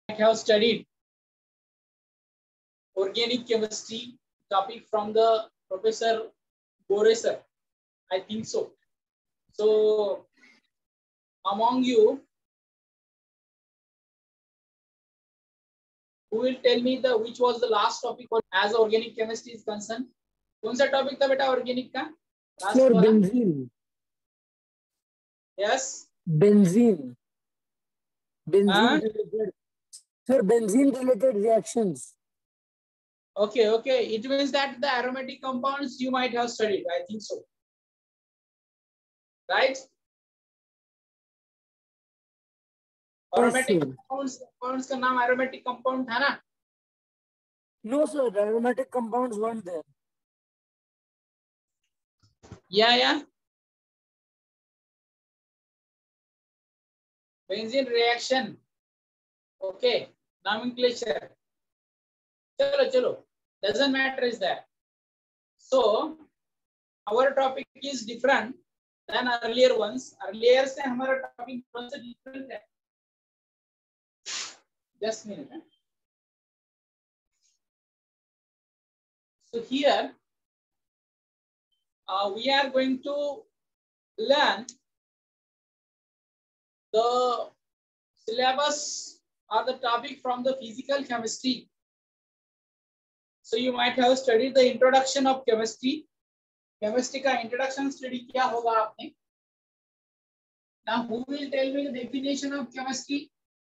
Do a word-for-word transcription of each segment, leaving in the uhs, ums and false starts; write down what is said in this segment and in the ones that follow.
have studied organic chemistry topic from the Professor Boreser. I think so. So among you, who will tell me the which was the last topic as organic chemistry is concerned? कौन सा topic था बेटा organic का? Sir, benzene. Yes. Benzene. Benzene Huh? related. Sir, benzene related reactions. Okay, okay. It means that the aromatic compounds you might have studied. I think so. Right? Aromatic Yes, compounds, compounds का नाम aromatic compound था ना? No, sir. The aromatic compounds weren't there. Yeah, yeah. Benzene reaction. Okay. Nomenclature. Chalo, chalo. Doesn't matter is that. So our topic is different than earlier ones. Earlier से हमारा topic कौन सा different है? Just a minute. Huh? So here uh, we are going to learn the syllabus or the topic from the physical chemistry. So you might have studied the introduction of chemistry. Chemistry का introduction study किया होगा आपने. Now who will tell me the definition of chemistry?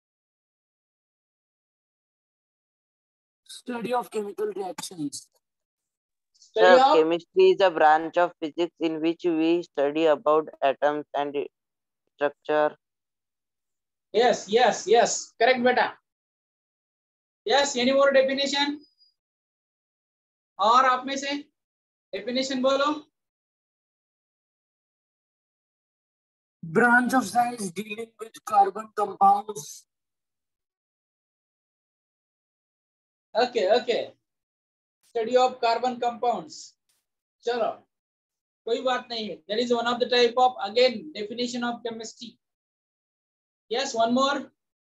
Study of chemical reactions. Study Sir, of chemistry is a branch of physics in which we study about atoms and structure. yes, yes, yes. Correct, beta. Yes. Any more definition? और आप में से definition बोलो. Branch of science dealing with carbon compounds. Okay, okay. Study of carbon compounds. चलो, कोई बात नहीं है. That is one of the type of again definition of chemistry. Yes, one more.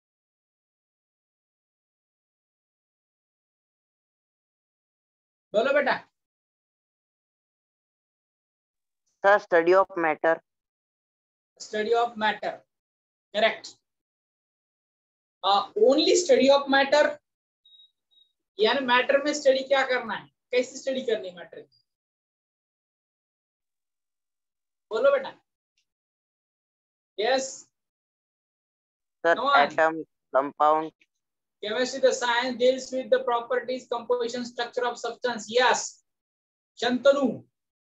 बोलो बेटा. Sir, study of matter. Study of matter. Correct. Uh, only study of matter. यानी matter में study क्या करना है? कैसे स्टडी करनी है मैटर की? बोलो बेटा. Yes. Sir, Come on. atom, compound. Chemistry, the science deals with the properties, composition, structure of substance. Yes. Shantanu.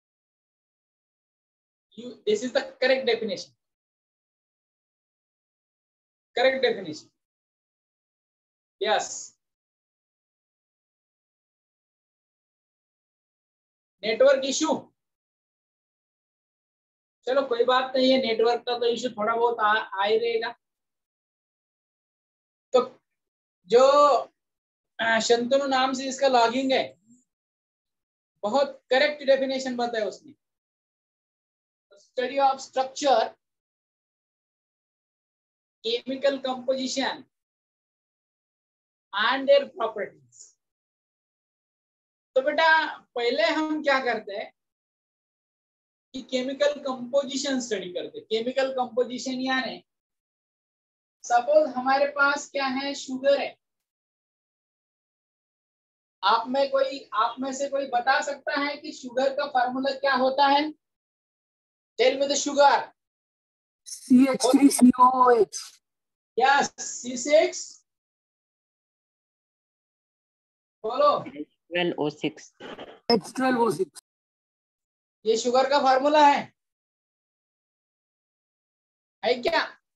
You, this is the correct definition. Correct definition. Yes. Network issue. चलो कोई बात नहीं है. Network का तो issue थोड़ा बहुत आ, आ ही रहेगा. तो जो शंतनु नाम से इसका लॉगिंग है, बहुत करेक्ट डेफिनेशन बताया उसने. Study of structure, chemical composition and their properties. तो बेटा पहले हम क्या करते हैं कि केमिकल कंपोजिशन स्टडी करते हैं. केमिकल कंपोजिशन यानी सपोज हमारे पास क्या है, शुगर है. आप में कोई आप में से कोई बता सकता है कि शुगर का फार्मूला क्या होता है? Tell me the sugar. C H three C O O H. Yes, C six. बोलो. twelve O six. H twelve O six. ये शुगर का फार्मूला है है क्या?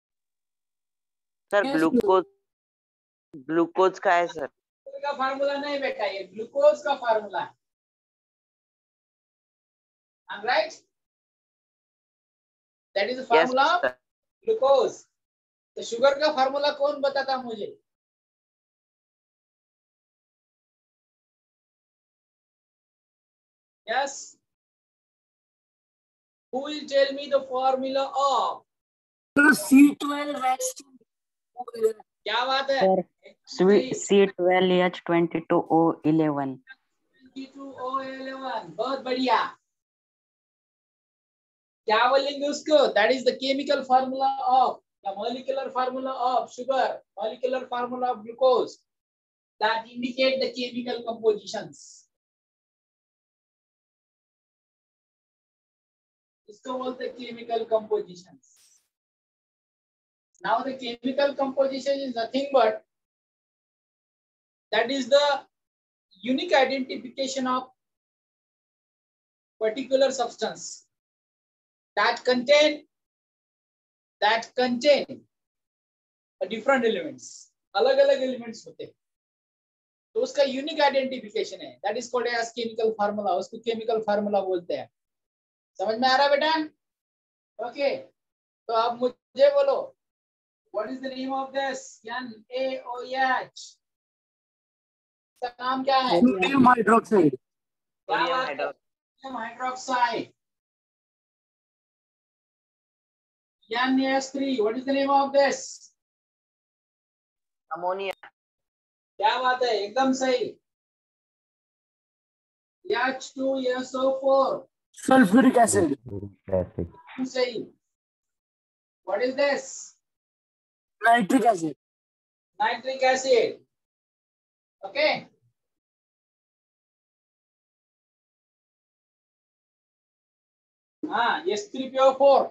सर Yes, ग्लूकोज ग्लूकोज का है सर. शुगर का फार्मूला नहीं बेटा, ये ग्लूकोज का फार्मूला है. Right, that is the formula of glucose. तो शुगर का फार्मूला कौन बताता मुझे? Yes. Who will tell me the formula of C twelve H two. क्या बात है? Sir. C twelve H twenty two O eleven. Twenty two O eleven, बहुत बढ़िया। क्या बोलेंगे उसको? That is the chemical formula of the molecular formula of sugar, molecular formula of glucose that indicate the chemical compositions. इसको बोलते हैं chemical compositions. Now the chemical composition is nothing but that is the unique identification of particular substance that contain that contain different elements. अलग अलग elements होते हैं, तो उसका unique identification है, that is called as chemical formula. उसको chemical formula बोलते हैं। समझ में आ रहा है बेटा? ओके, तो आप मुझे बोलो, what is the name of this? N A O H, इसका नाम क्या है? Sodium hydroxide. Sodium hydroxide. N A H three, what is the name of this? Ammonia. क्या बात है, एकदम सही। H two S O four, sulphuric acid. सही। What is this? Nitric acid. Nitric acid. Okay, हाँ, S three P O four.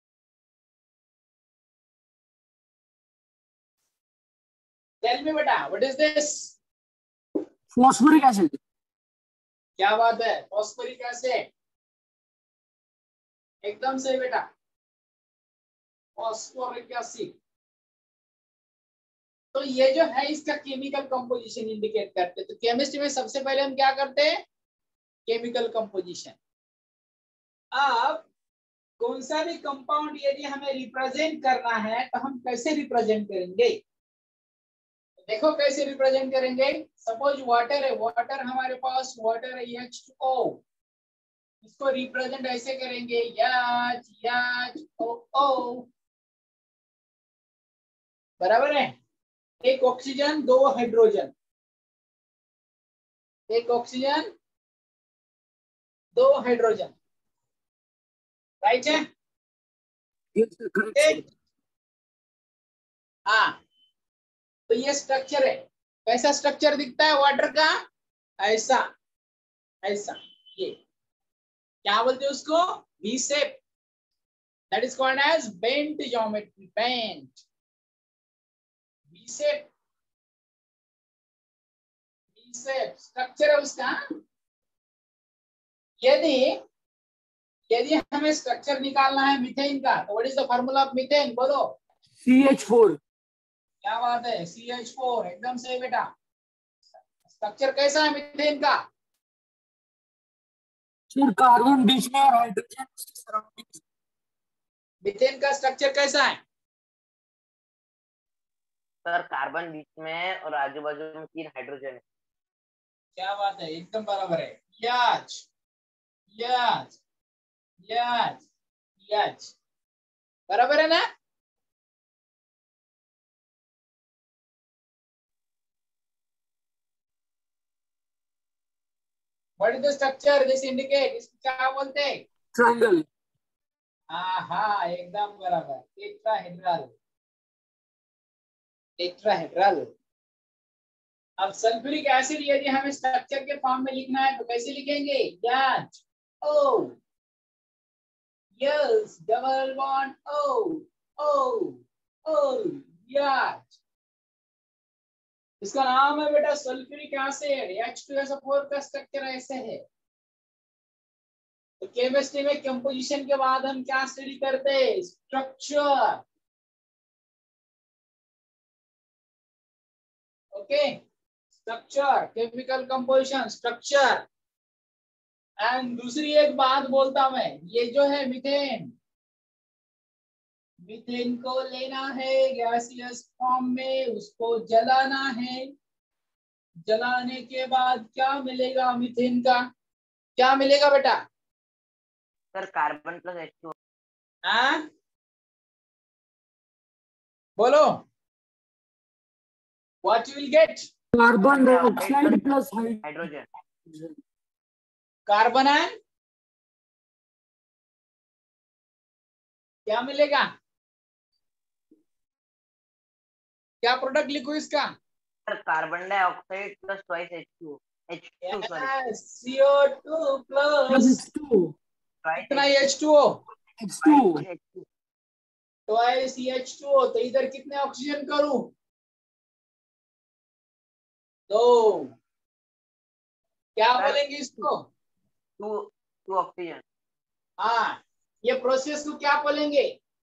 Tell me बेटा, what is this? Phosphoric acid. क्या बात है, फॉस्फोरिक एसिड, एकदम सही बेटा, फॉस्फोरिक एसिड। तो ये जो है इसका केमिकल कंपोजिशन इंडिकेट करते हैं। तो केमिस्ट्री में सबसे पहले हम क्या करते हैं? Chemical composition. अब कौन सा भी कंपाउंड यदि हमें रिप्रेजेंट करना है तो हम कैसे रिप्रेजेंट करेंगे? देखो कैसे रिप्रेजेंट करेंगे। सपोज वाटर है, वाटर हमारे पास वाटर है एच टू ओ, इसको रिप्रेजेंट ऐसे करेंगे एच एच ओ ओ, बराबर है। एक ऑक्सीजन, दो हाइड्रोजन, एक ऑक्सीजन, दो हाइड्रोजन, राइट है? हाँ, तो ये स्ट्रक्चर है। कैसा स्ट्रक्चर दिखता है वाटर का? ऐसा, ऐसा। ये क्या बोलते हैं उसको? V shape. That is called as bent geometry, bent, V shape, V shape structure है उसका। यदि यदि हमें स्ट्रक्चर निकालना है मीथेन का, तो what is the formula of methane? बोलो। C H four. क्या बात है, सी एच फोर, एकदम सही बेटा। स्ट्रक्चर कैसा है मीथेन का? सर कार्बन बीच में और हाइड्रोजन उसके सराउंडिंग। मीथेन का स्ट्रक्चर कैसा है? सर कार्बन बीच में और आजू बाजू में तीन हाइड्रोजन है। क्या बात है, एकदम बराबर है। यच यच यच यच, बराबर है ना? What is the structure this indicate? इसको क्या बोलते हैं? ट्रायंगल। हाँ हाँ, एकदम बराबर, टेट्राहेड्रल, टेट्राहेड्रल। अब सल्फ्यूरिक एसिड यदि हमें स्ट्रक्चर के फॉर्म में लिखना है तो कैसे लिखेंगे? H O, yes, double bond O O O, H. इसका नाम है बेटा sulphuric acid. H two S O four का स्ट्रक्चर ऐसे है। तो केमिस्ट्री में कंपोजिशन के बाद हम क्या स्टडी करते हैं? Structure. Okay, structure, chemical composition, structure. And दूसरी एक बात बोलता मैं, ये जो है मीथेन, मीथेन को लेना है गैसियस फॉर्म में, उसको जलाना है। जलाने के बाद क्या मिलेगा मीथेन का? क्या मिलेगा बेटा? Sir carbon plus H two. हाँ, बोलो। what you will get? Carbon dioxide plus hydrogen. Carbon ion क्या मिलेगा? क्या प्रोडक्ट लिखो इसका? Carbon dioxide plus twice H two H two sorry C O two plus H two. कितना H two O? H two. Twice H two O. तो इधर कितने oxygen करूं? दो। क्या बोलेंगे इसको? Two two oxygen. हाँ, ये प्रोसेस को क्या बोलेंगे?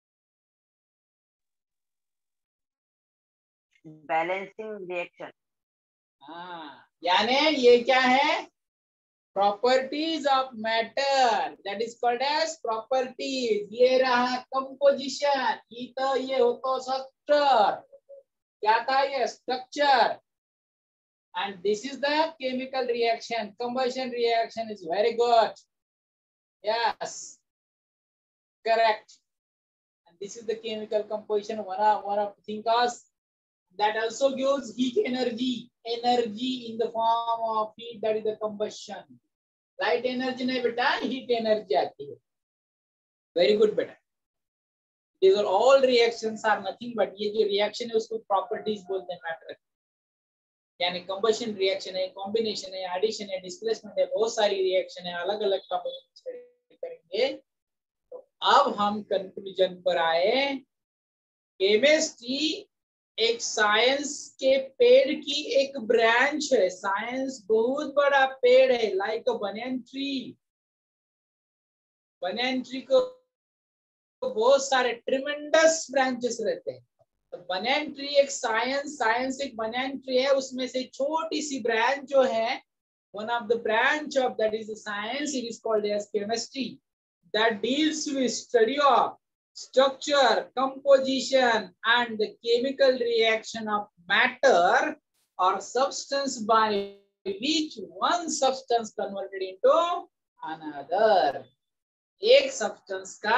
Balancing reaction. हाँ, यानी ये क्या है? Properties of matter, that is called as properties. ये रहा कंपोजिशन, ये तो ये होता स्ट्रक्चर। क्या था ये? Structure. And this is the chemical reaction. Combustion reaction is very good. Yes, correct. And this is the chemical composition. One of one of thinkers that also gives heat energy. Energy in the form of heat, that is the combustion. Light energy नहीं बेटा, heat energy आती है। Very good बेटा। These are all reactions are nothing but ये जो reaction है उसको properties बोलते हैं matter। यानी combustion reaction है, combination है, addition है, displacement है, बहुत सारी reaction है, अलग अलग combination करेंगे। तो अब हम कंक्लूजन पर आए। केमिस्ट्री एक साइंस के पेड़ की एक ब्रांच है। साइंस बहुत बड़ा पेड़ है, like a banyan tree. Banyan tree को बहुत सारे ट्रिमेंडस ब्रांचेस रहते हैं। तो बनियन ट्री एक साइंस साइंस एक बनियन ट्री है, उसमें से छोटी सी ब्रांच जो है, one of the branch of that is science, it is called as chemistry, that deals with study of structure, composition, and the chemical reaction of matter or substance by which one substance converted into another. एक substance का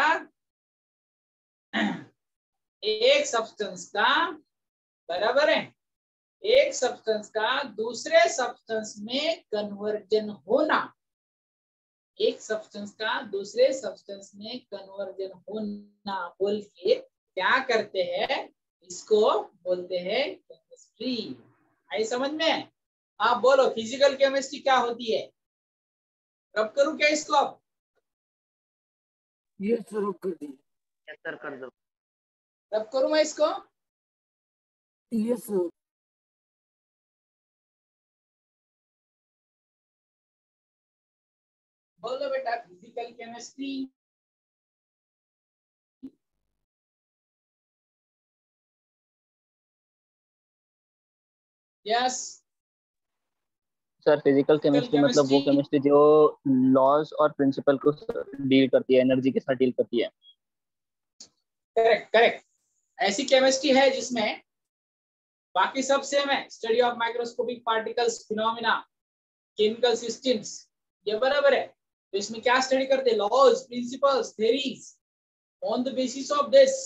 एक substance का बराबर है, एक substance का दूसरे substance में conversion होना, एक सब्सटेंस का दूसरे सब्सटेंस में कन्वर्जन होना बोल के क्या करते हैं, इसको बोलते हैं केमिस्ट्री। आई समझ में? आप बोलो फिजिकल केमिस्ट्री क्या होती है? रब करूं क्या इसको? अब ये सर कर दिए। यस सर कर दो। रब करूं मैं इसको? ये सर बोलो बेटा physical chemistry. Yes sir physical chemistry मतलब वो केमिस्ट्री जो लॉज और प्रिंसिपल को डील करती है, एनर्जी के साथ डील करती है। Correct correct. ऐसी केमिस्ट्री है जिसमें बाकी सब सेम है। Study of microscopic particles, phenomena, chemical systems, ये बराबर है। तो इसमें क्या स्टडी करते हैं? Laws, principles, theories. On the basis of this,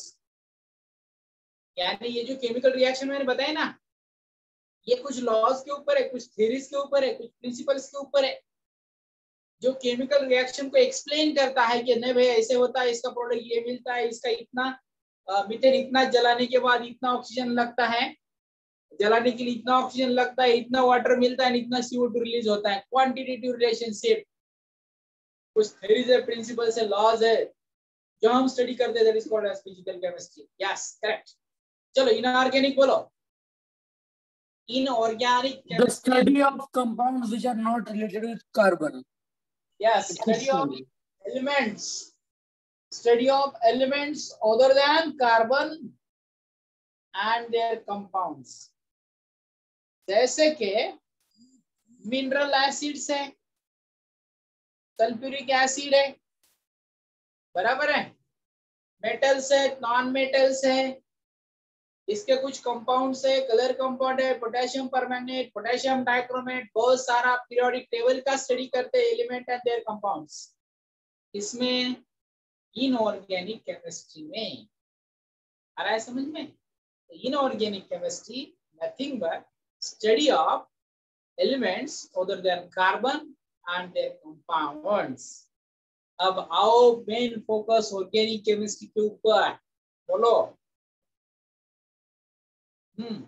यानी ये जो केमिकल रिएक्शन मैंने बताया ना, ये कुछ लॉज के ऊपर है, कुछ थ्योरीज के ऊपर है, कुछ प्रिंसिपल्स के ऊपर है, जो केमिकल रिएक्शन को एक्सप्लेन करता है कि नहीं भाई ऐसे होता है, इसका प्रोडक्ट ये मिलता है, इसका इतना मीथेन इतना जलाने के बाद इतना ऑक्सीजन लगता है, जलाने के लिए इतना ऑक्सीजन लगता है, इतना वाटर मिलता है, इतना सी ओ टू रिलीज होता है। क्वांटिटेटिव रिलेशनशिप, कुछ थ्योरीज है, प्रिंसिपल्स है, लॉज है, जो हम स्टडी करते हैं, that is called as physical chemistry. Yes correct. चलो इनऑर्गेनिक बोलो। Inorganic the study of compounds which are not related with carbon. Yes, study of elements, study of elements other than carbon and their compounds. जैसे के mineral acids है, sulphuric acid है, बराबर है, metals है, non metals है, इसके कुछ कंपाउंड्स है, कलर कंपाउंड है, पोटेशियम परमैंगनेट, पोटेशियम डाइक्रोमेट, बहुत सारा पीरियोडिक टेबल का स्टडी करते हैं, एलिमेंट एंड देयर कंपाउंड्स। इसमें इनऑर्गेनिक केमिस्ट्री में आ रहा है समझ में? Inorganic chemistry Nothing but study of elements other than carbon and their compounds. अब आओ मेन फोकस ऑर्गेनिक केमिस्ट्री के ऊपर, बोलो। हम्म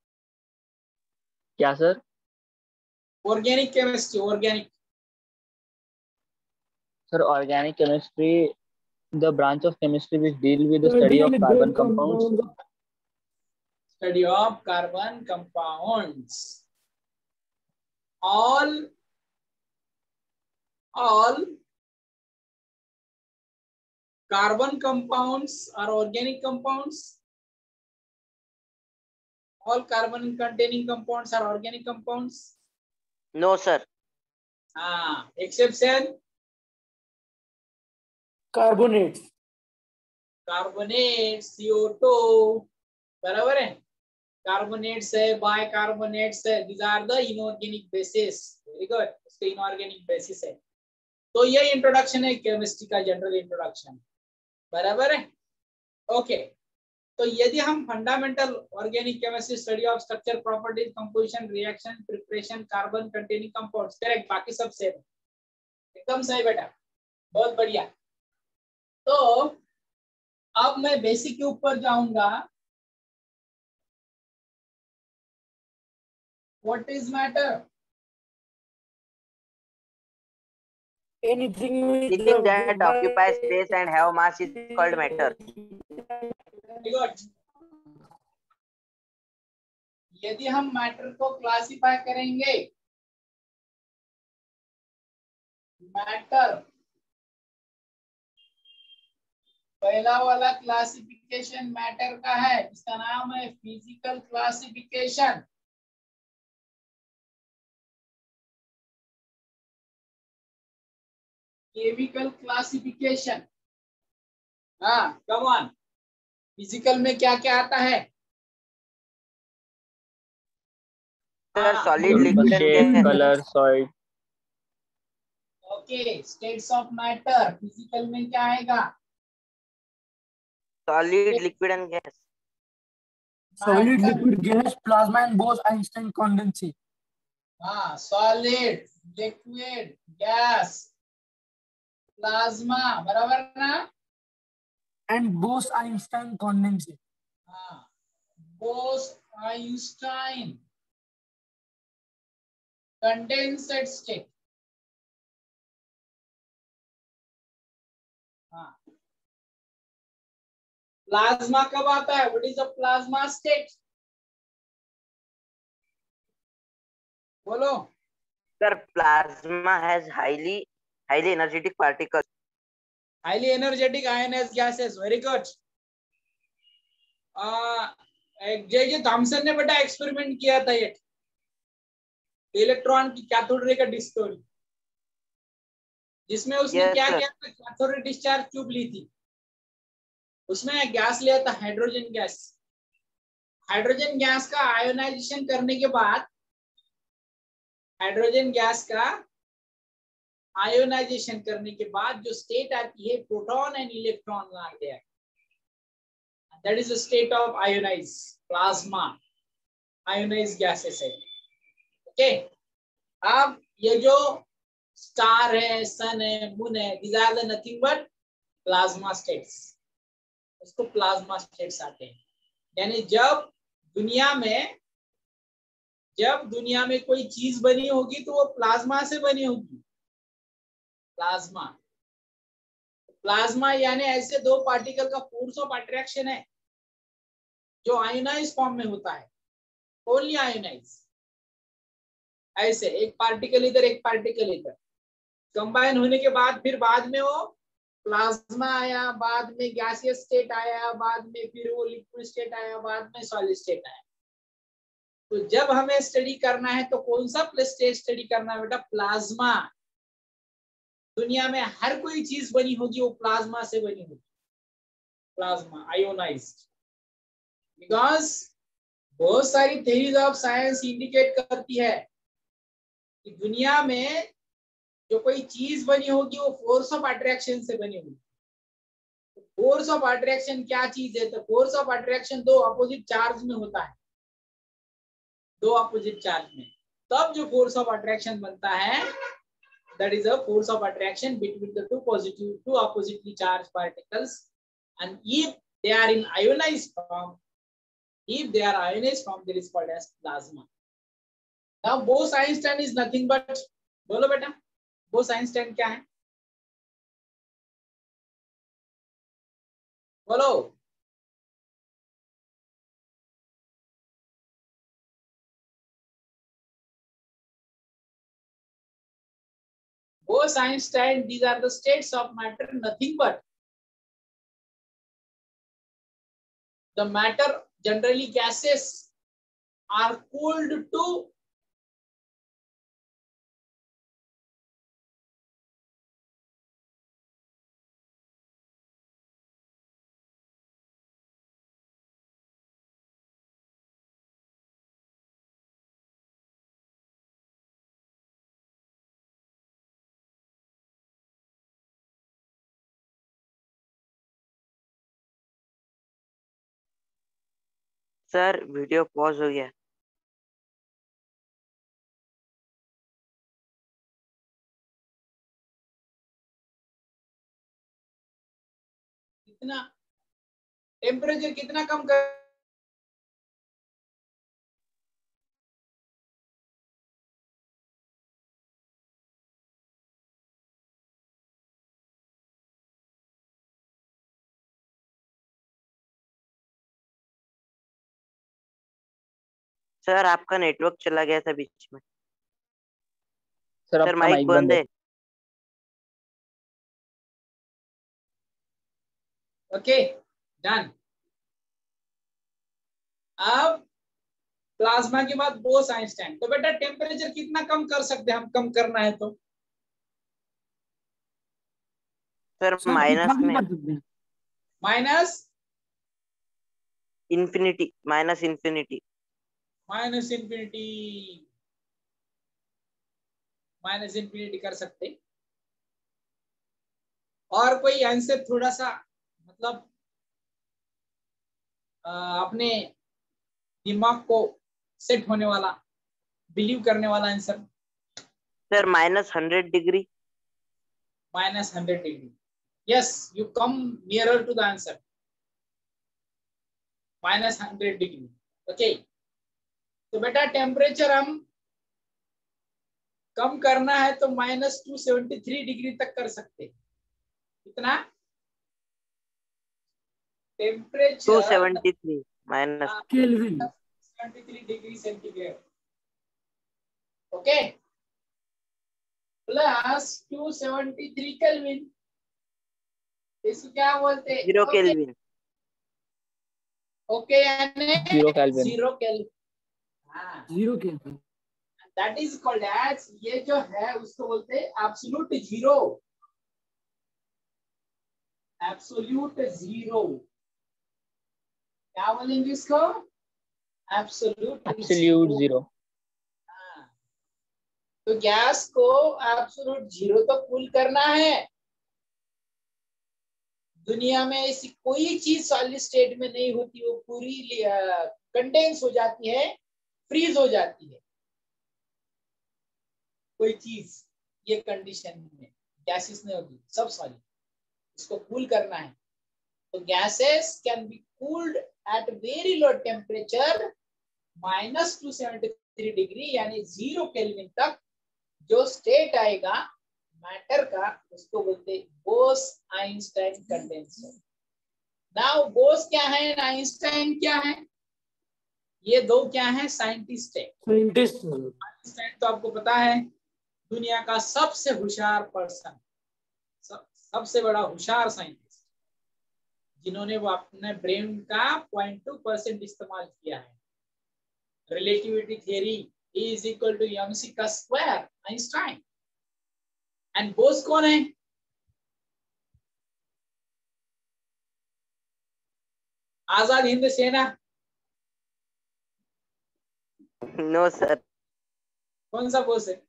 क्या सर? Organic chemistry, organic sir organic chemistry, the branch of chemistry which deal with the study of carbon compounds. Study of carbon compounds. All, all carbon compounds are organic compounds. All carbon containing compounds are organic compounds. No, sir. Ah, exception. Carbonates. Carbonate, C O two, बराबर है। Carbonates है, bicarbonates है, these are the inorganic bases. Very good. इसके inorganic basis है। तो ये introduction है chemistry का, जनरल इंट्रोडक्शन, बराबर है। ओके, तो यदि हम fundamental organic chemistry, study of structure, properties, composition, reaction, preparation, carbon containing compounds, correct, बाकी सब सेम, एकदम सही बेटा, बहुत बढ़िया। तो अब मैं बेसिक के ऊपर जाऊंगा। What is matter? Anything which Anything that occupies space and have mass is called matter. Good. यदि हम मैटर को क्लासिफाई करेंगे, मैटर पहला वाला क्लासिफिकेशन मैटर का है, इसका नाम है फिजिकल क्लासिफिकेशन। केमिकल क्लासिफिकेशन, हाँ कम ऑन। फिजिकल में क्या क्या आता है? Sir, solid, liquid, shape, and gas. color, solid. Okay, states of matter physical में क्या आएगा? Solid, liquid, and gas. solid, liquid, gas, plasma, and Bose-Einstein condensate. हाँ, सॉलिड, लिक्विड, गैस, प्लाज्मा, बराबर ना? And Bose-Einstein condensate. हाँ, Bose Einstein condensate state. हाँ, प्लाज्मा कब आता है? What is a plasma state? बोलो। Sir, plasma has highly, highly energetic particles. Highly energetic ionised gases, very good. J J Thomson ने बेटा एक्सपेरिमेंट किया था ये इलेक्ट्रॉन की कैथोड रे का डिस्टोरी, जिसमें उसने Yes, क्या sir. किया था? कैथोड रे डिस्चार्ज ट्यूब ली थी, उसमें गैस लिया था, हाइड्रोजन गैस। हाइड्रोजन गैस का आयोनाइजेशन करने के बाद, हाइड्रोजन गैस का आयोनाइजेशन करने के बाद जो स्टेट आती है, प्रोटॉन एंड इलेक्ट्रॉन आते हैं, that is the state of ionised plasma, ionised gases है। ओके, अब ये जो स्टार है, सन है, मून है, these are the nothing but plasma states, उसको प्लाज्मा स्टेट्स आते हैं। यानी जब दुनिया में जब दुनिया में कोई चीज बनी होगी तो वो प्लाज्मा से बनी होगी। प्लाज्मा प्लाज्मा यानी ऐसे दो पार्टिकल का फोर्स ऑफ अट्रैक्शन है जो आयोनाइज फॉर्म में होता है, ओनली आयोनाइज। ऐसे एक पार्टिकल इधर, एक पार्टिकल इधर, कंबाइन होने के बाद फिर बाद में वो प्लाज्मा आया, बाद में गैसियस स्टेट आया, बाद में फिर वो लिक्विड स्टेट आया, बाद में सॉलिड स्टेट आया। तो जब हमें स्टडी करना है तो कौन सा स्टेट स्टडी करना है बेटा? प्लाज्मा। दुनिया में हर कोई चीज बनी होगी वो प्लाज्मा से बनी होगी, प्लाज्मा आयोनाइज्ड। बिकॉज बहुत सारी थ्योरीज ऑफ साइंस इंडिकेट करती है कि दुनिया में जो कोई चीज बनी होगी वो फोर्स ऑफ अट्रैक्शन से बनी होगी। फोर्स ऑफ अट्रैक्शन क्या चीज है? तो फोर्स ऑफ अट्रैक्शन दो अपोजिट चार्ज में होता है। दो अपोजिट चार्ज में, तब जो फोर्स ऑफ अट्रैक्शन बनता है, that is a force of attraction between the two positive, two oppositely charged particles, and if they are in ionized form, if they are ionized form, that is called as plasma. Now Bose-Einstein is nothing but, बोलो बेटा, Bose-Einstein क्या है? बोलो. Bose-Einstein, these are the states of matter, nothing but the matter, generally gases, are cooled to sir video pause हो गया। कितना temperature कितना कम कर सर आपका नेटवर्क चला गया था बीच में। सर सर आपका माइक माइक बंद बंद है। है। Okay done. अब प्लाज्मा के बाद बोस आइंस्टाइन, तो बेटा टेम्परेचर कितना कम कर सकते हैं हम, कम करना है तो सर सर माइनस कितना में कर सकते हैं? Minus infinity, minus infinity. Minus infinity minus infinity कर सकते। और कोई आंसर थोड़ा सा मतलब अपने दिमाग को सेट होने वाला, बिलीव करने वाला answer. Sir minus hundred degree. Minus hundred degree, yes you come nearer to the answer. Minus hundred degree, okay. तो बेटा टेम्परेचर हम कम करना है तो minus two seventy three degree तक कर सकते। कितना temperature? Two seventy three minus kelvin. Seventy three degree centigrade, okay, plus two seventy three kelvin, इसको क्या बोलते हैं? Zero kelvin. ओके यानी जीरो केल्विन। जीरो केल्विन, हाँ zero kelvin. That is called as, ये जो है उसको बोलते हैं एब्सोल्यूट जीरो। एब्सोल्यूट जीरो क्या बोलेंगे इसको? Absolute absolute zero. तो गैस को एब्सोल्यूट जीरो तो कूल करना है। दुनिया में ऐसी कोई चीज सॉलिड स्टेट में नहीं होती, वो पूरी कंडेंस हो जाती है, फ्रीज हो जाती है कोई चीज। ये कंडीशन में गैसेस नहीं होती, सब सॉलिड। इसको कूल करना है तो gases can be cooled at very low temperature minus two seventy three degree यानी जीरो केल्विन तक। जो स्टेट आएगा मैटर का उसको बोलते हैं Bose Einstein condenser. Now Bose क्या है, आइंस्टाइन क्या है, ये दो क्या है? साइंटिस्ट है। साइंटिस्ट। आइंस्टाइन तो आपको पता है दुनिया का सबसे होशियार पर्सन, सब, सबसे बड़ा होशियार साइंटिस्ट, जिन्होंने वो अपने ब्रेन का पॉइंट टू परसेंट इस्तेमाल किया है। Relativity theory is equal to MC का स्क्वायर, आइंस्टाइन। एंड बोस कौन है? आजाद हिंद सेना। No sir. कौन सा बोस है?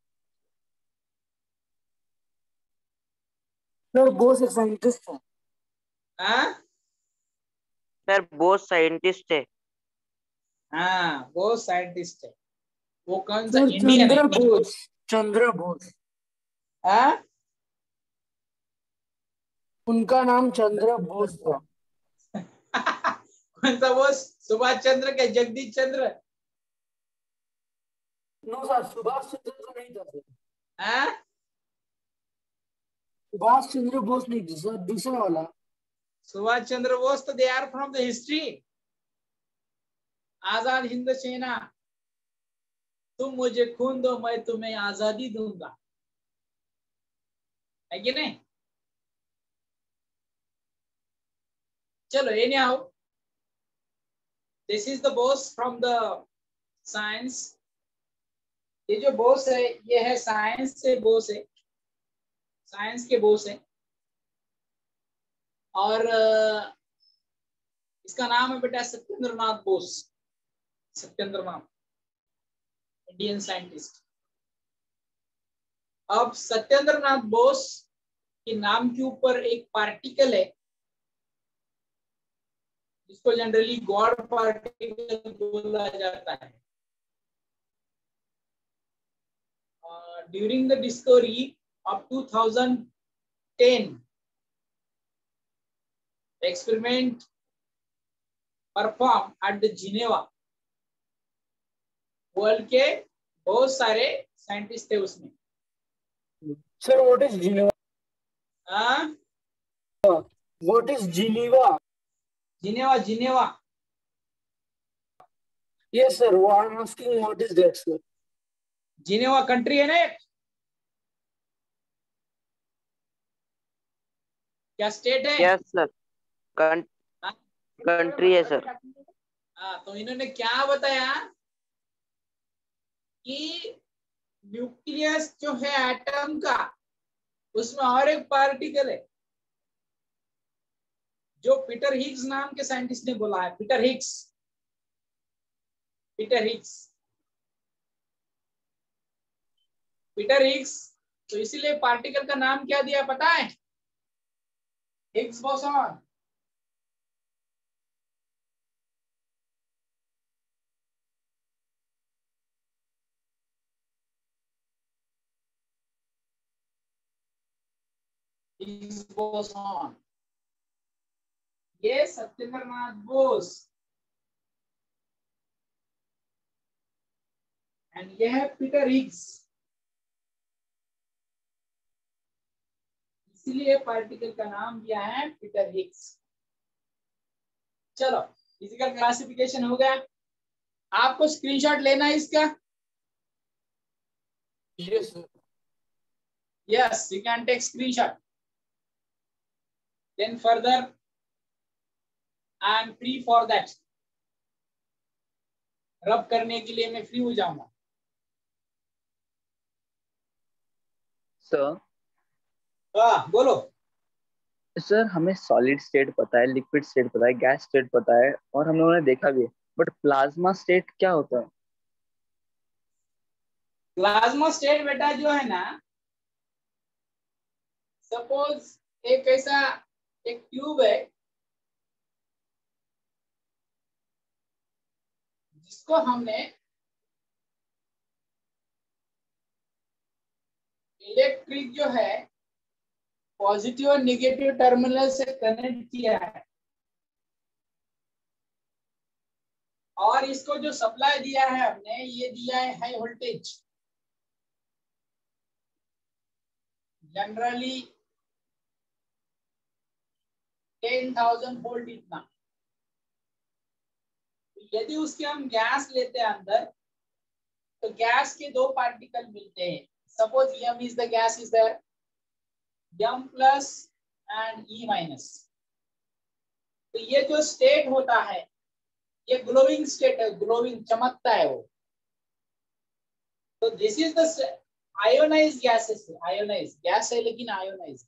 सर बोस एक साइंटिस्ट है। हाँ सर बोस साइंटिस्ट है। हाँ बोस साइंटिस्ट है। वो कौन सा सर इंडियन है? चंद्र बोस, चंद्र बोस, हाँ? उनका नाम चंद्र बोस था। कौन सा बोस? सुभाष चंद्र के जगदीश चंद्र? नो सर, सुभाष चंद्र तो नहीं था सर। हाँ? सुभाष चंद्र बोस नहीं था सर, दूसरा वाला। सुभाष चंद्र बोस तो they are from the history. Azad Hind Sena, तुम मुझे खून दो मैं तुम्हें आजादी दूंगा, है कि नहीं? चलो anyhow, this is the Bose from the science. ये जो बोस है ये है साइंस से बोस है, साइंस के बोस है। और इसका नाम है बेटा सत्येंद्र नाथ बोस। Satyendra Nath, Indian scientist. अब सत्येंद्र नाथ बोस के नाम के ऊपर एक पार्टिकल है जिसको जनरली गॉड पार्टिकल बोला जाता है। During the discovery of two thousand ten, experiment performed at the Geneva, world के बहुत सारे साइंटिस्ट थे उसमें। Sir what is Geneva? हाँ? What is Geneva? Geneva, Geneva. Yes sir, I am asking what is that sir? Geneva country है ना एक? क्या स्टेट है? यस सर, कंट्री है सर। हाँ, तो इन्होंने क्या बताया कि न्यूक्लियस जो है एटम का, उसमें और एक पार्टिकल है जो पीटर हिग्स नाम के साइंटिस्ट ने बोला है। Peter Higgs, Peter Higgs, Peter Higgs. तो इसीलिए पार्टिकल का नाम क्या दिया पता है? Higgs boson. हिग्स बोसॉन, ये सत्येंद्र नाथ बोस, एंड ये है पीटर हिग्स। इसीलिए पार्टिकल का नाम दिया है पीटर हिग्स। चलो, फिजिकल क्लासिफिकेशन हो गया। आपको स्क्रीनशॉट लेना है इसका? Yes sir. Yes, you can take screenshot. Then further I am free for that. Rub करने के लिए मैं फ्री हो जाऊंगा। सर हाँ बोलो। सर हमें सॉलिड स्टेट पता है, लिक्विड स्टेट पता है, गैस स्टेट पता है, और हम लोगों ने देखा भी है, बट प्लाज्मा स्टेट क्या होता है? प्लाज्मा स्टेट बेटा जो है ना, सपोज एक ऐसा एक ट्यूब है जिसको हमने इलेक्ट्रिक जो है पॉजिटिव और नेगेटिव टर्मिनल से कनेक्ट किया है, और इसको जो सप्लाई दिया है हमने, ये दिया है high voltage, generally ten thousand volt इतना। यदि उसके हम गैस लेते हैं अंदर, तो गैस के दो पार्टिकल मिलते हैं। Suppose M is the gas is there, M plus and E minus. तो ये जो स्टेट होता है ये ग्लोइंग स्टेट है, ग्लोइंग, चमकता है वो। तो this is the ionised gases, ionised gas है लेकिन ionised.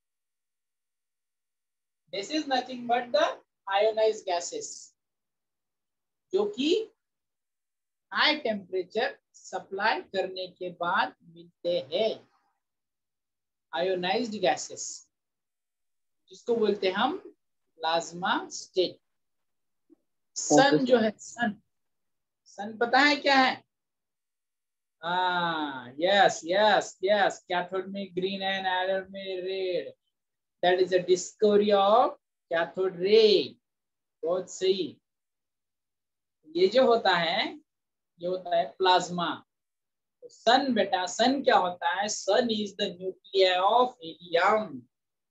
This is nothing but the ionised gases, जो कि हाई टेम्परेचर सप्लाई करने के बाद मिलते हैं। आयोनाइज्ड गैसेस जिसको बोलते हैं हम प्लाज्मा स्टेट। सन Okay, जो है, सन, सन पता है क्या है? हाँ, यस यस यस, कैथोड में ग्रीन एंड एनोड में red, that is the discovery of cathode ray. बहुत सही। ये जो होता है ये होता है प्लाज्मा। तो सन बेटा, सन क्या होता है? Sun is the nuclear of helium.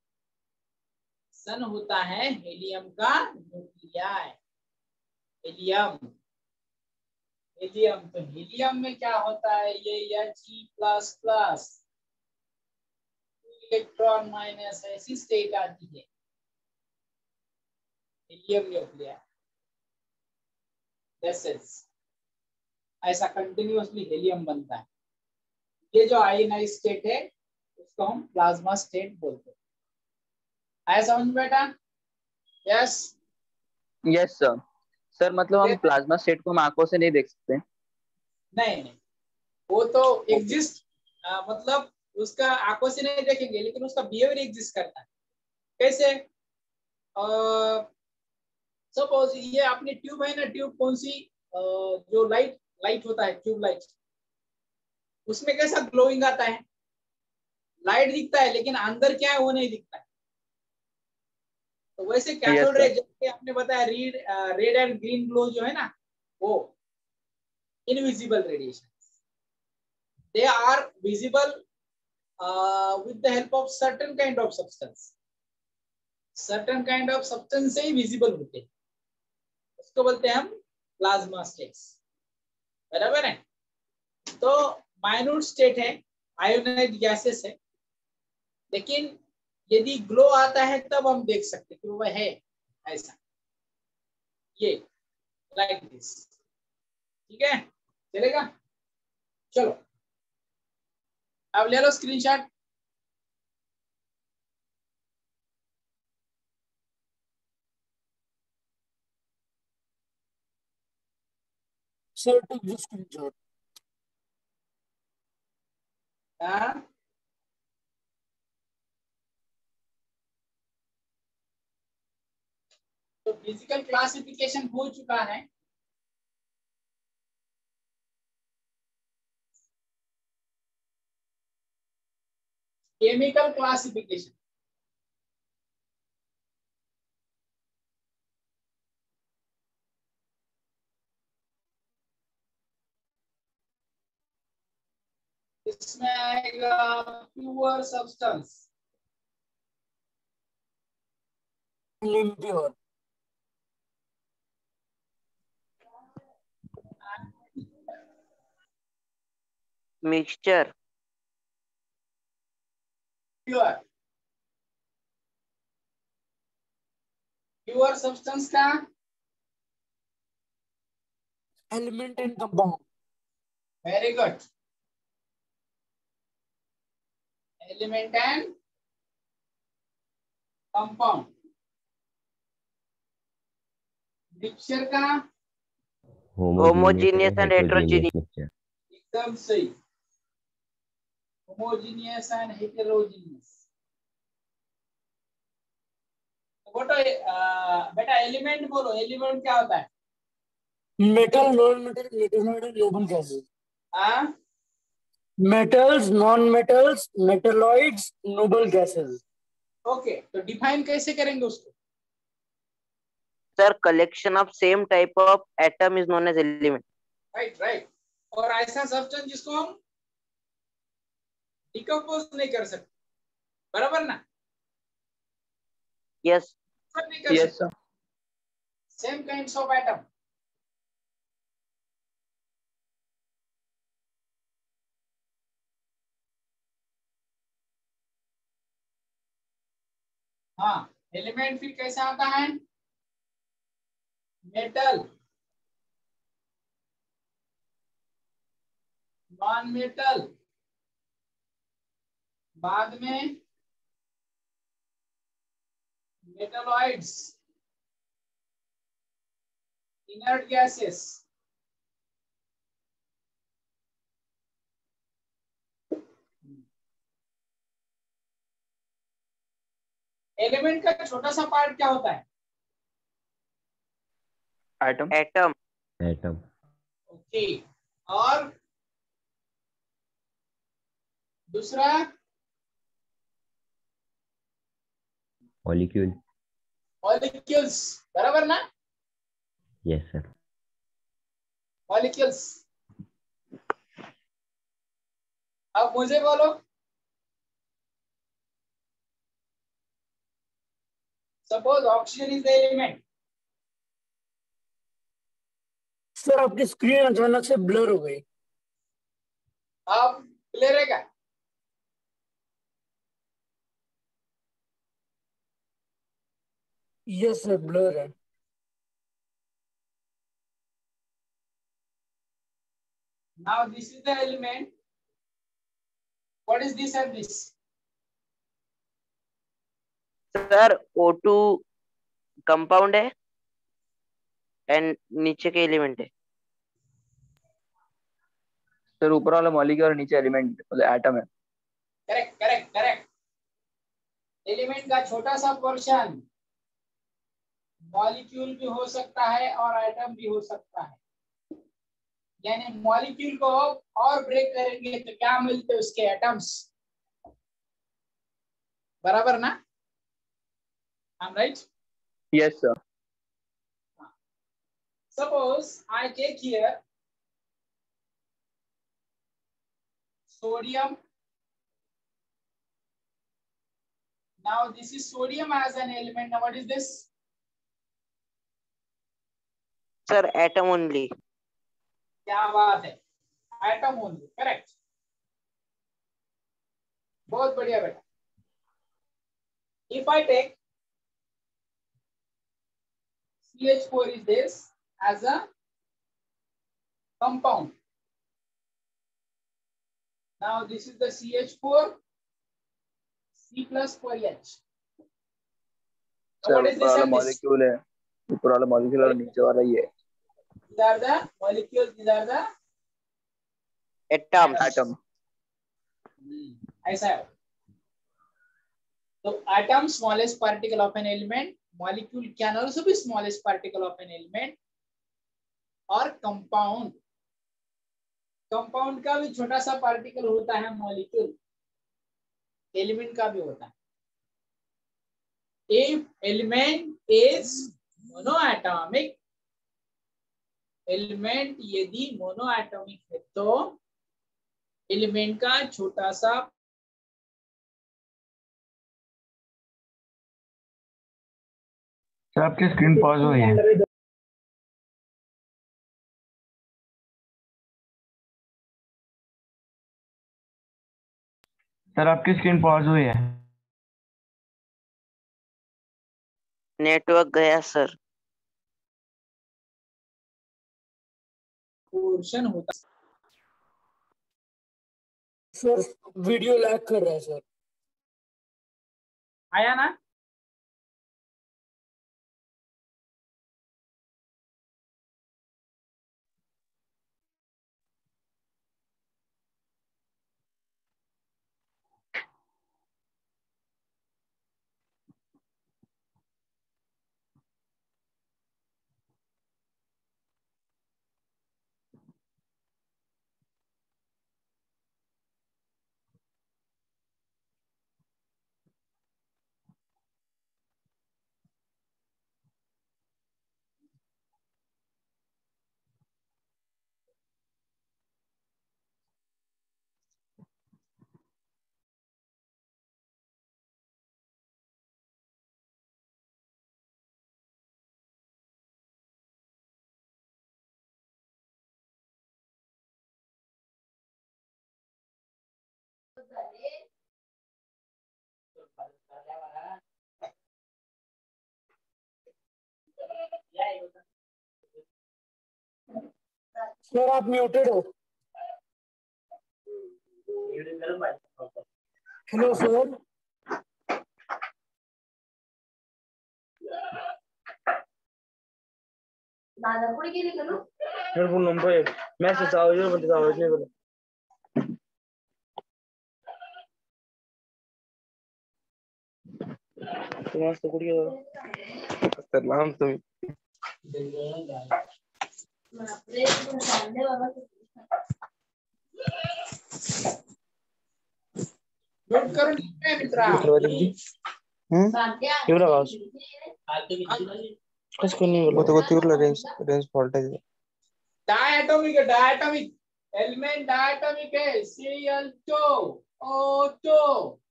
Sun होता है हीलियम का न्यूक्लियर। हीलियम हीलियम तो हीलियम में क्या होता है? ये H E plus plus, electron minus, ऐसी स्टेट आती है हीलियम न्यूक्लियर। ऐसा कंटिन्यूअसली हीलियम बनता है। ये जो आयनाइज स्टेट है उसको हम प्लाज्मा स्टेट बोलते हैं। आया समझ में बेटा? Yes yes sir. सर मतलब हम प्लाज्मा स्टेट को हम आंखों से नहीं देख सकते? नहीं नहीं, वो तो एग्जिस्ट, मतलब उसका आंखों से नहीं देखेंगे लेकिन उसका बिहेवियर एग्जिस्ट करता है। कैसे? सपोज ये अपनी ट्यूब है ना, ट्यूब कौन सी, uh, जो लाइट लाइट होता है ट्यूब लाइट, उसमें कैसा ग्लोइंग आता है? लाइट दिखता है लेकिन अंदर क्या है वो नहीं दिखता है। तो वैसे कैथोड रे, जैसे आपने बताया red red and green glow जो है ना, वो invisible radiation, they are visible with the help of certain kind of substance. Certain kind of substance से ही विजिबल होते हैं, उसको बोलते हैं हम प्लाज्मा स्टेट्स। बराबर है? तो माइन्यूट स्टेट है, आयोनाइज्ड गैसेस है, लेकिन यदि ग्लो आता है तब हम देख सकते कि वो है ऐसा, ये लाइक दिस। ठीक है, चलेगा? चलो अब ले लो screenshot. Sir, took the screenshot. हाँ, तो फिजिकल क्लासिफिकेशन हो चुका है। केमिकल क्लासिफिकेशन, इसमें आएगा pure substance, Impure. Mixture, pure pure substance का Element and compound. Very good, element and compound. Mixture का होमोजीनियस एंड हेटेरोजीनियस। एकदम सही, होमोजीनियस एंड हेटेरोजीनियस। बेटा बेटा एलिमेंट बोलो, एलिमेंट क्या होता है? Metal, non-metal, metalloid and noble gases. हाँ, Metals, non-metals, metalloids, noble gases. Okay, तो डिफाइन कैसे करेंगे उसको? Sir collection of same type of atom is known as element. Right right, और ऐसा सब्सटेंस जिसको हम डिकम्पोज नहीं कर सकते, बराबर ना? यस नहीं कर यस सकते, सेम काइंड्स ऑफ एटम। हाँ, एलिमेंट फिर कैसे आता है? मेटल, नॉन मेटल, बाद में मेटलॉइड्स, इनर्ट गैसेस, एलिमेंट का छोटा सा पार्ट क्या होता है? एटम। Atom atom. ओके, और दूसरा मॉलिक्यूल। मॉलिक्यूल्स, बराबर ना? Yes sir. मॉलिक्यूल्स। अब मुझे बोलो, suppose oxygen is the element. Sir आपकी स्क्रीन अचानक से ब्लर हो गई। अब क्लियर है क्या? यस सर, ब्लर है। Now this is the element. What is this and this? Sir O two compound है एंड नीचे के एलिमेंट है। सर ऊपर वाला मॉलिक्यूल और नीचे एलिमेंट मतलब एटम है। Correct correct correct. एलिमेंट का छोटा सा पोर्शन मॉलिक्यूल भी हो सकता है और एटम भी हो सकता है। यानी मॉलिक्यूल को और ब्रेक करेंगे तो क्या मिलते हैं उसके एटम्स, बराबर ना? I'm right? Yes sir. Suppose I take here sodium. Now this is sodium as an element. Now what is this? Sir atom only. क्या बात है, एटम ओनली, करेक्ट। बहुत बढ़िया बेटा। If I take C H four is this as a compound. Now this is the C H four, C plus four H. Sir What is ऊपर this वाला and this? Molecule है, ऊपर वाला molecule और नीचे वाला ये है। These are the molecules, these are the atoms. Atom. ऐसा है। So atom, smallest particle of an element. Molecule can also be smallest particle of an element. और compound, compound का भी छोटा सा पार्टिकल होता है मॉलिक्यूल, एलिमेंट का भी होता है। If element is monoatomic, element यदि मोनोएटॉमिक है तो एलिमेंट का छोटा सा सर आपकी स्क्रीन पॉज हो गई है। सर आपकी स्क्रीन पॉज हुई है। नेटवर्क गया सर। पोर्शन होता है। सर वीडियो लैग कर रहा है सर। आया ना? सर आप म्यूटेड हो। Hello sir. मेरे फोन नंबर है, मैसेज आओ ये बता दो ये बोलो। तुम्हारा तो कुड़िया सलाम तुम आउट करो नहीं मित्रा डायटोमिक है डायटोमिक एलिमेंट डायटोमिक है C L two O two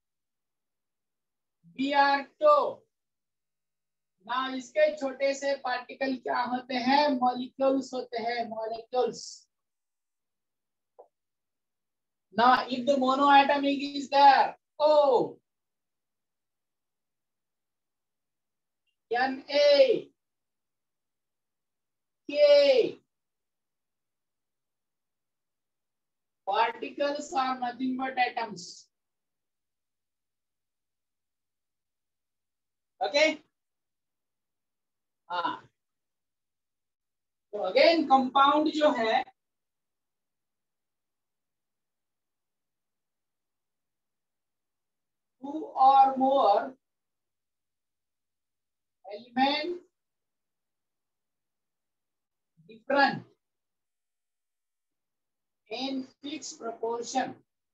B R two ना इसके छोटे से पार्टिकल क्या होते हैं मॉलिक्यूल्स होते हैं molecules now if the monoatomic is there O N A K particles are nothing but atoms okay हाँ तो अगेन कंपाउंड जो है two or more element different in fixed proportion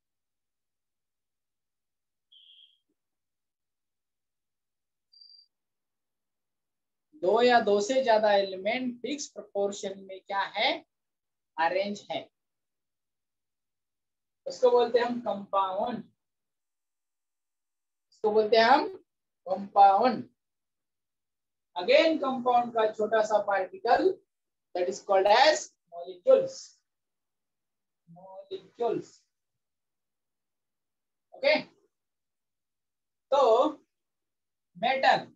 दो या दो से ज्यादा एलिमेंट फिक्स प्रोपोर्शन में क्या है अरेंज है उसको बोलते हैं हम कंपाउंड उसको बोलते हैं हम कंपाउंड अगेन कंपाउंड का छोटा सा particle that is called as molecules molecules okay तो मेटल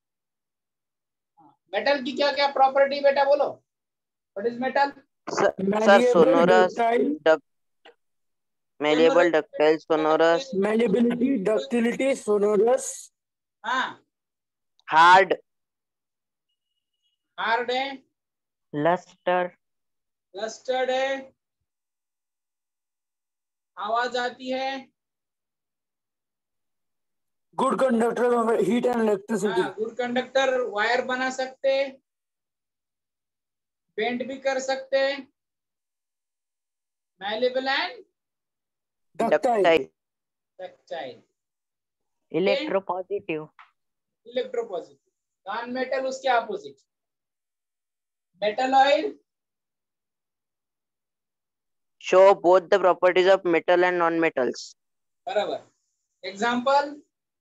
मेटल की क्या क्या प्रॉपर्टी बेटा बोलो what is metal sir sonorous malleable ductile sonorous malleability ductility sonorous हाँ hard हार्ड है luster, लस्टर्ड है आवाज आती है good conductor of heat and electricity हाँ गुड कंडक्टर वायर बना सकते बेंड भी कर सकते malleable and ductile tactile electropositive, electropositive non metal उसके opposite metalloid show both the properties of metal and non-metals. बराबर example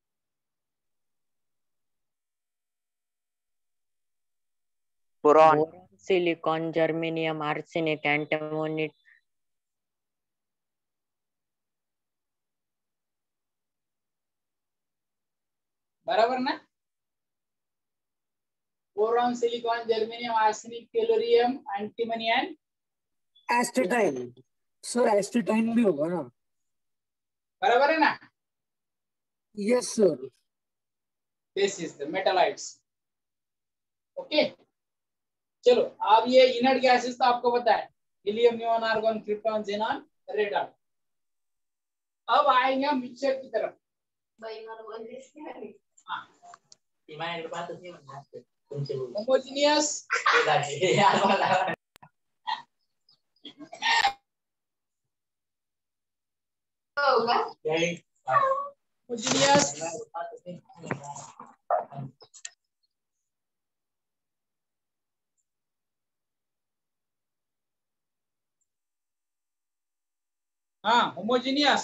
Boron, boron, silicon, germanium, arsenic, antimony, बराबर ना boron silicon germanium arsenic tellurium antimony and astatine sir astatine भी होगा ना बराबर है ना yes sir this is the metalloids okay चलो अब ये इनर्ट गैसेस तो आपको पता है helium neon argon krypton xenon radon अब आएंगे हम मिक्सचर की तरफ होमोजेनियस होमोजेनियस हाँ homogeneous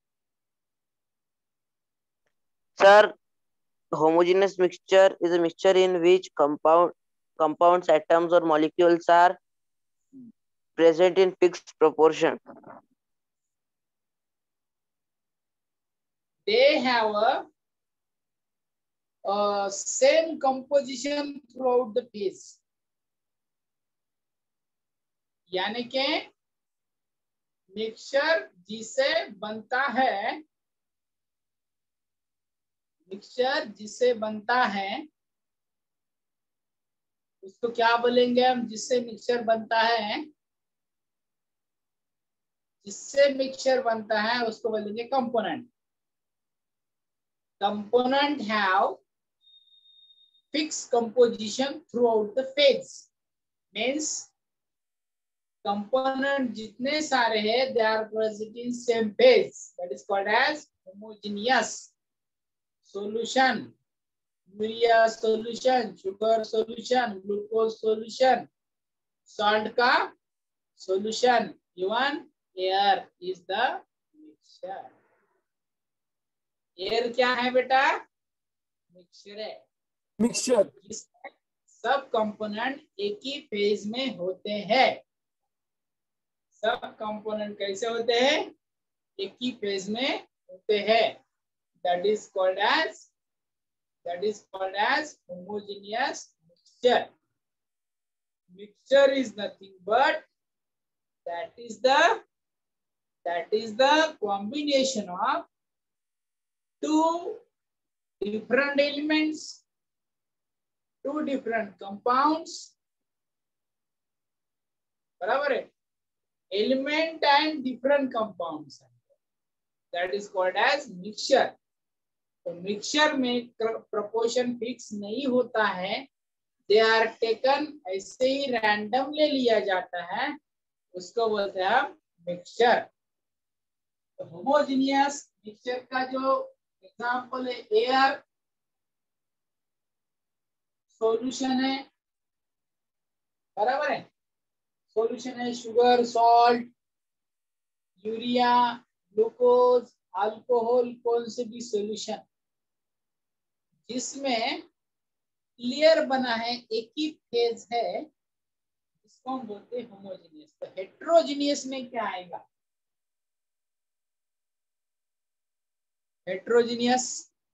sir, homogeneous mixture is a mixture in which compound compounds, atoms, or molecules are present in fixed proportion. they have a uh, same composition throughout the phase यानी के mixture जिसे बनता है mixture जिसे बनता है उसको क्या बोलेंगे हम जिससे मिक्सचर बनता है जिससे मिक्सचर बनता है उसको बोलेंगे component component have fix composition throughout the phase means component जितने सारे हैं they are present in same phase, that is called as homogeneous solution. Urea solution, sugar solution, glucose solution, salt का solution, even air is the mixture. Air क्या है बेटा? Mixture है. Mixture. इसमें सब कंपोनेंट एक ही फेज में होते हैं. सब कंपोनेंट कैसे होते हैं? एक ही फेज में होते हैं. That is called as that is called as homogeneous mixture. Mixture is nothing but that is the that is the combination of two different elements, two different compounds. बराबर है? Element and different compounds, that is called as mixture. तो mixture में proportion fix नहीं होता है. They are taken ऐसे ही random ले लिया जाता है, उसको बोलते हैं मिक्सचर. तो होमोजेनियस मिक्सचर का जो एग्जांपल है एयर सॉल्यूशन है. बराबर है? सॉल्यूशन है sugar, salt, urea, glucose, alcohol, कौन से भी सॉल्यूशन जिसमें क्लियर बना है, एक ही फेज है, इसको हम बोलते हैं होमोजेनियस. तो हेट्रोजेनियस में क्या आएगा? Heterogeneous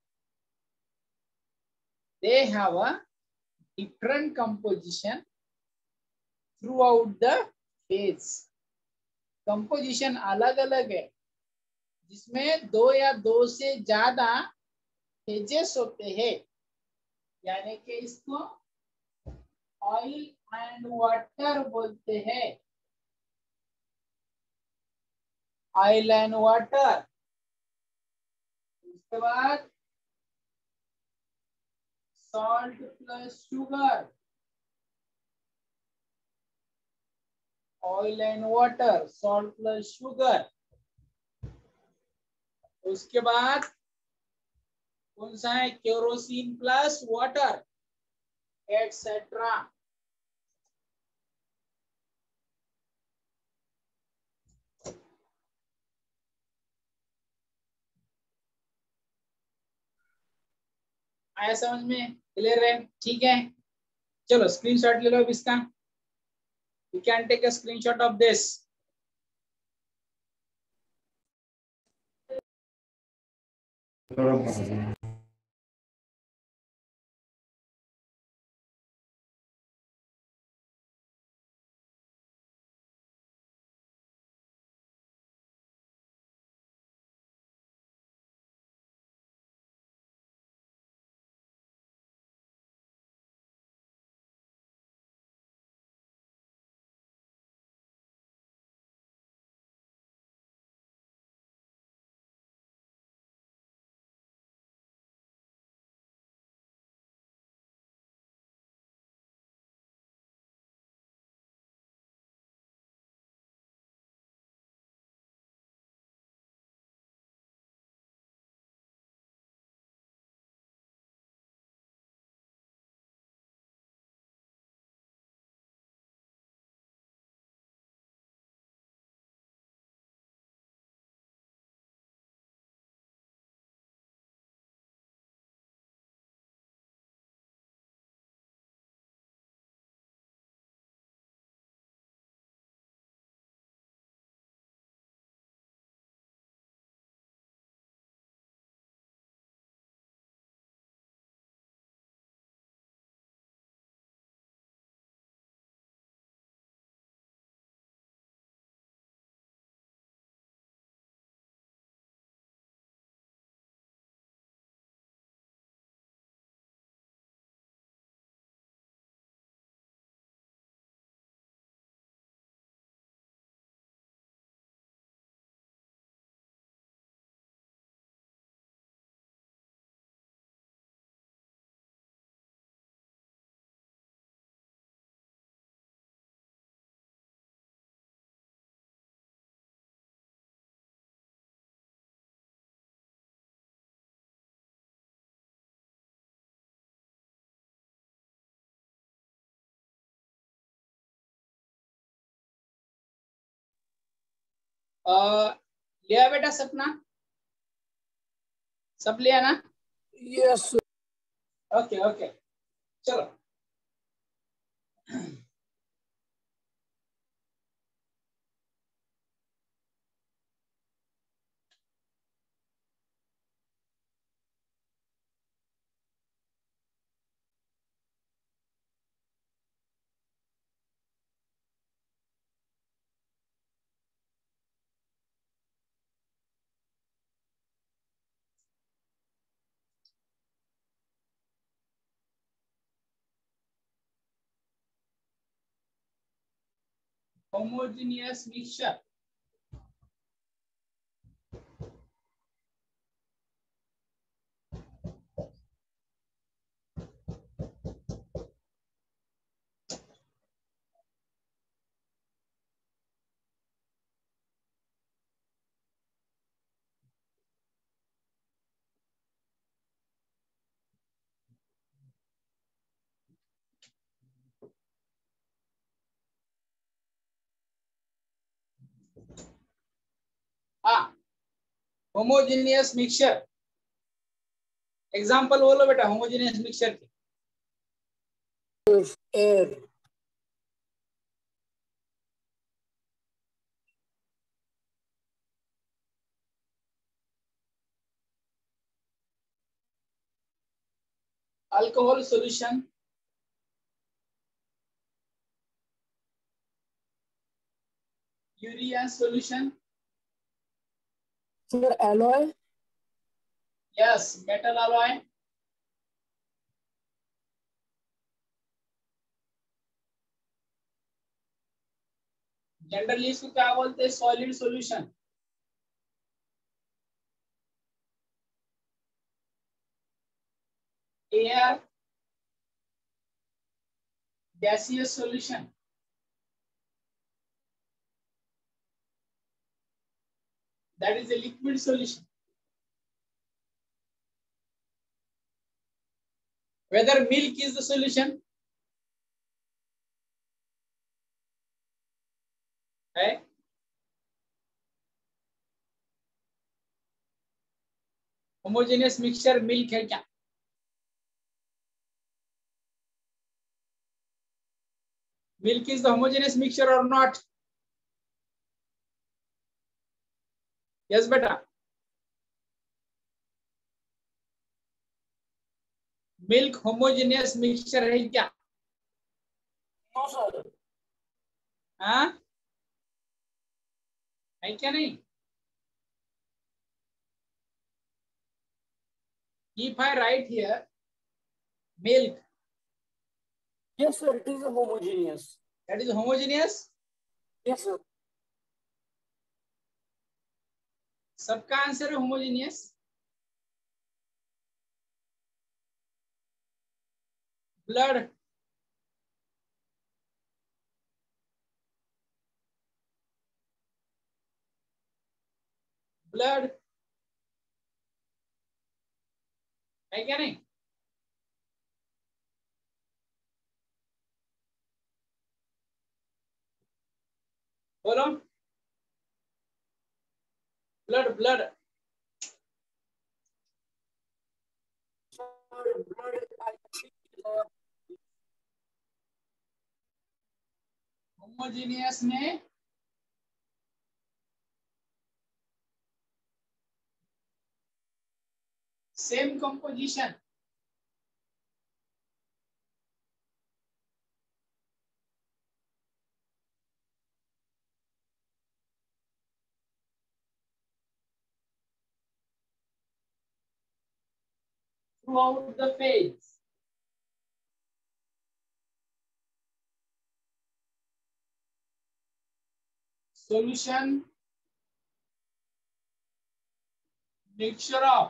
they have a different composition throughout the phase. Composition अलग अलग है, जिसमें दो या दो से ज्यादा फेजेस होते हैं. यानी कि इसको ऑयल एंड वाटर बोलते हैं. Oil and water. उसके बाद salt plus sugar, oil and water, salt plus sugar. उसके बाद कौन सा है? Kerosene plus water, etcetera. आया समझ में? क्लियर है? ठीक है, चलो स्क्रीनशॉट ले लो अब इसका. You can take a screenshot of this. लिया बेटा सपना, सब लिया ना? यस ओके ओके चलो। homogeneous mixture, हाँ homogeneous mixture एग्जांपल बोलो बेटा homogeneous mixture के। Air alcohol solution, urea solution, sir alloy yes metal alloy, generally इसको क्या बोलते हैं? Solid solution, air gaseous solution, that is a liquid solution. Whether milk is the solution, है? homogeneous mixture milk है क्या? Milk is the homogeneous mixture or not? Yes बेटा, milk homogeneous mixture है क्या? नो सर हाँ है क्या? नहीं। If I write here milk, yes sir it is homogeneous that is homogeneous. Yes sir सबका आंसर है homogeneous. Blood, blood है क्या? नहीं। बोलो ब्लड ब्लड होमोजेनियस में same composition, throughout the phase. Solution mixture of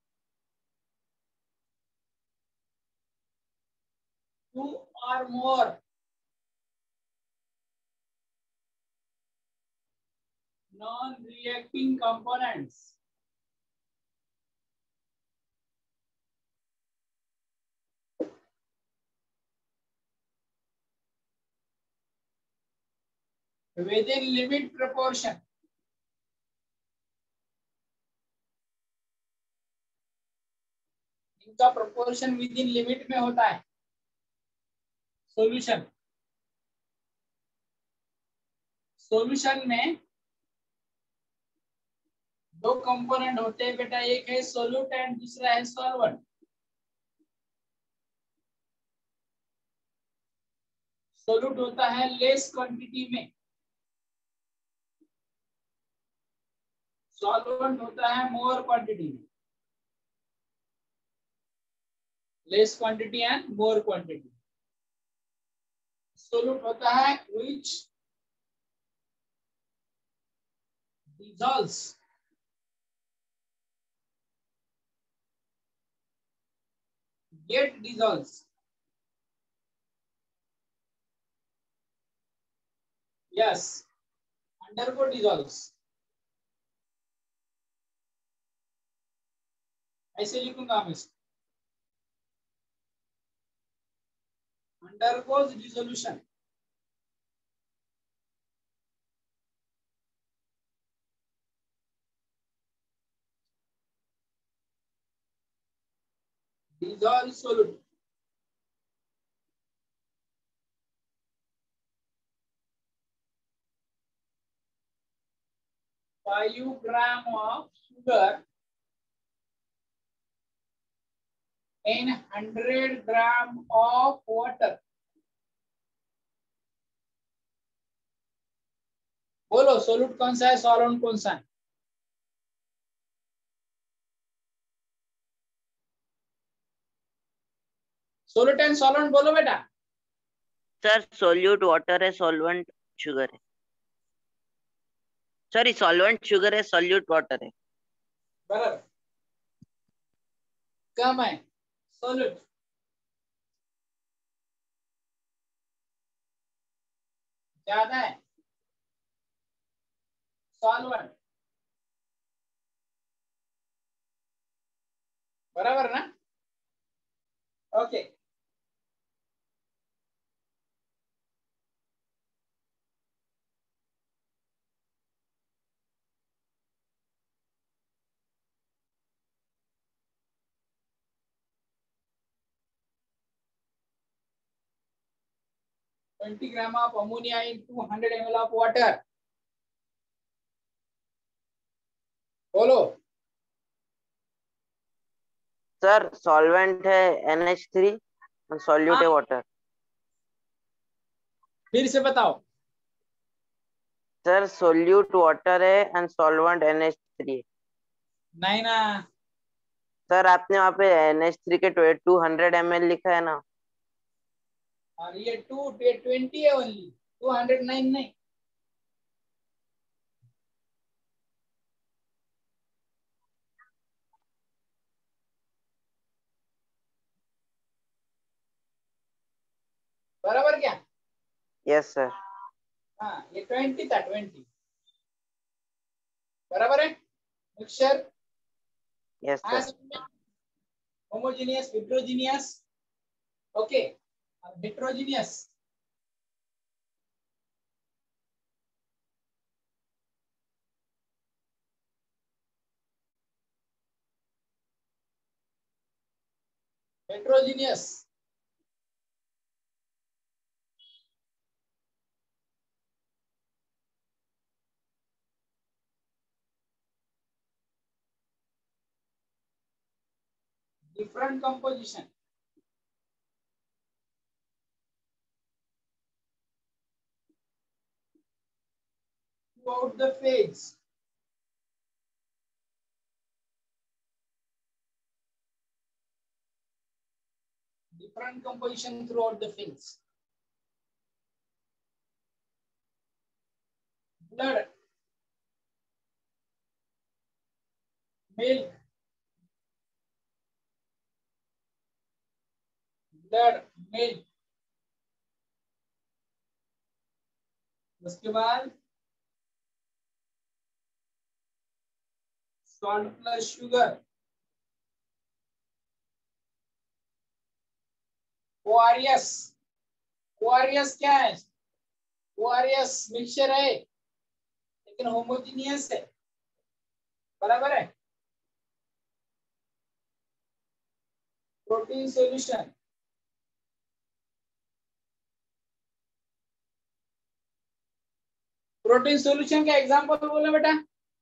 two or more non-reacting components within limit proportion. इनका proportion within limit में होता है। सॉल्यूशन सॉल्यूशन में दो कंपोनेंट होते हैं बेटा, एक है सोल्यूट एंड दूसरा है सॉल्वेंट। सोल्यूट होता है लेस क्वांटिटी में, सॉल्वेंट होता है मोर क्वांटिटी में। Less quantity and more quantity. Solute होता है which dissolves get dissolves yes undergo dissolves। ऐसे लिखूंगा मैं इसको, undergoes dissolution। dissolve solute five gram of sugar in one hundred gram of water। बोलो सोल्यूट कौन सा है, सॉल्वेंट कौन सा है? सोल्यूट एंड सॉल्वेंट बोलो बेटा। सर सोल्यूट वाटर है, सॉल्वेंट शुगर है। सॉरी सॉल्वेंट शुगर है, सोल्यूट वाटर है। बराबर। कम है सोल्यूट, ज्यादा है सॉल्वेंट। बराबर ना? Okay okay. twenty gram of ammonia in two hundred milliliters of water। बोलो। सर सॉल्वेंट है एन एच थ्री और सॉल्यूट है वाटर। फिर से बताओ। सर सोल्यूट वाटर है and solvent N H three. नहीं ना सर आपने वहाँ पे एन एच थ्री के टू हंड्रेड एम एल लिखा है ना। और ये टू ट्वेंटी है ओनली, टू हंड्रेड नाइन नहीं। बराबर क्या? Yes sir. हाँ ये ट्वेंटी था, ट्वेंटी बराबर है। Mixture yes sir. Homogeneous, heterogeneous, okay heterogeneous. Heterogeneous different composition। Throughout the phase, different composition throughout the phase। Blood, milk, blood, milk। उसके बाद salt plus sugar, O R S। O R S क्या है? O R S mixture है लेकिन homogeneous है। बराबर है। Protein solution, protein solution का एग्जांपल बोलो बेटा।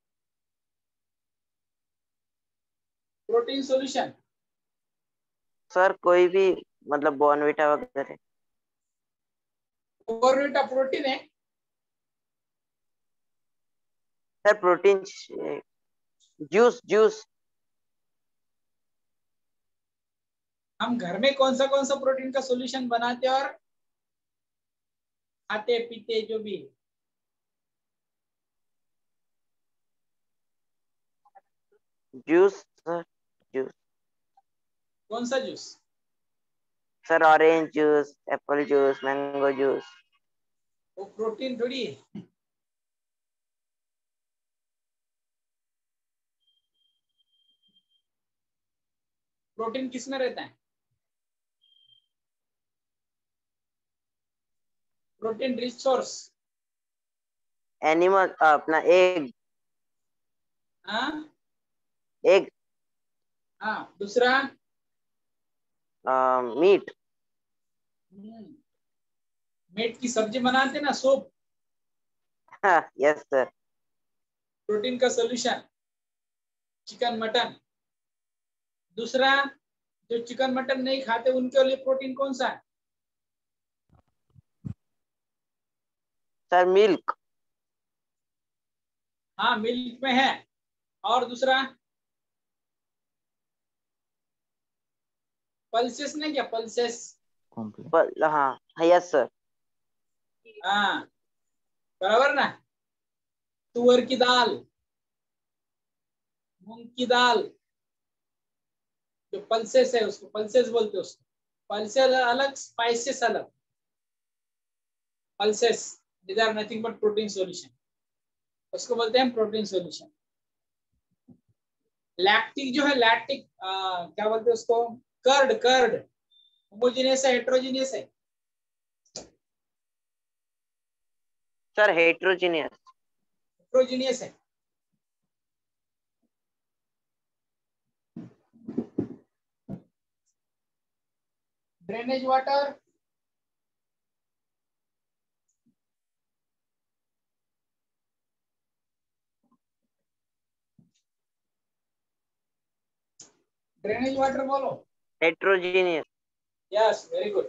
प्रोटीन सॉल्यूशन सर कोई भी मतलब बॉर्नविटा वगैरह। बॉर्नविटा प्रोटीन है सर प्रोटीन जूस जूस। हम घर में कौन सा कौन सा प्रोटीन का सॉल्यूशन बनाते हैं और खाते पीते जो भी। Juice sir juice. कौन सा juice? Sir orange juice, apple juice, mango juice. वो प्रोटीन थोड़ी है। प्रोटीन किसमें रहता है? Protein rich source. एनिमल अपना एग। हाँ एग। हाँ दूसरा मीट। मीट की सब्जी बनाते ना, सूप। Yes sir. प्रोटीन का सॉल्यूशन चिकन मटन। दूसरा जो चिकन मटन नहीं खाते उनके लिए प्रोटीन कौन सा है? Sir milk. हाँ मिल्क में है। और दूसरा पल्सेस नहीं क्या? पल्सेस। पर, हाँ यस सर। हाँ बराबर ना। तुअर की दाल, मूंग की दाल, जो पल्सेस है उसको पल्सेस बोलते हैं। उसको पल्सेस अलग, स्पाइसेस अलग। Pulses these are nothing but protein solution, उसको बोलते हैं प्रोटीन सॉल्यूशन। लैक्टिक जो है, लैक्टिक क्या बोलते हैं उसको? कर्ड। कर्ड होमोजेनियस है हेटेरोजेनियस है? Sir heterogeneous. हेटेरोजेनियस है। ड्रेनेज वाटर, ड्रेनेज वाटर बोलो। हेटेरोजेनियस। Yes very good.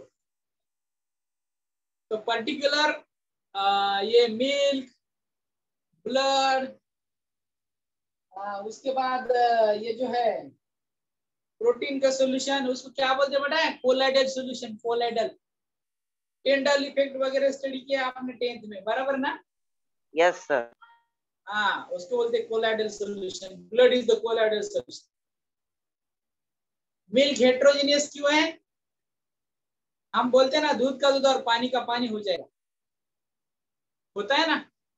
तो पर्टिकुलर ये मिल्क, ब्लड, उसके बाद uh, ये जो है प्रोटीन का सॉल्यूशन, उसको क्या बोलते हैं बेटा? Colloidal solution. Colloidal Tyndall effect वगैरह स्टडी किया आपने टेंथ में, बराबर ना? Yes sir. हाँ उसको बोलते हैं colloidal solution. Blood is the colloidal solution. Milk heterogeneous क्यों है? हम बोलते हैं ना दूध का दूध और पानी का पानी हो जाएगा, होता है ना?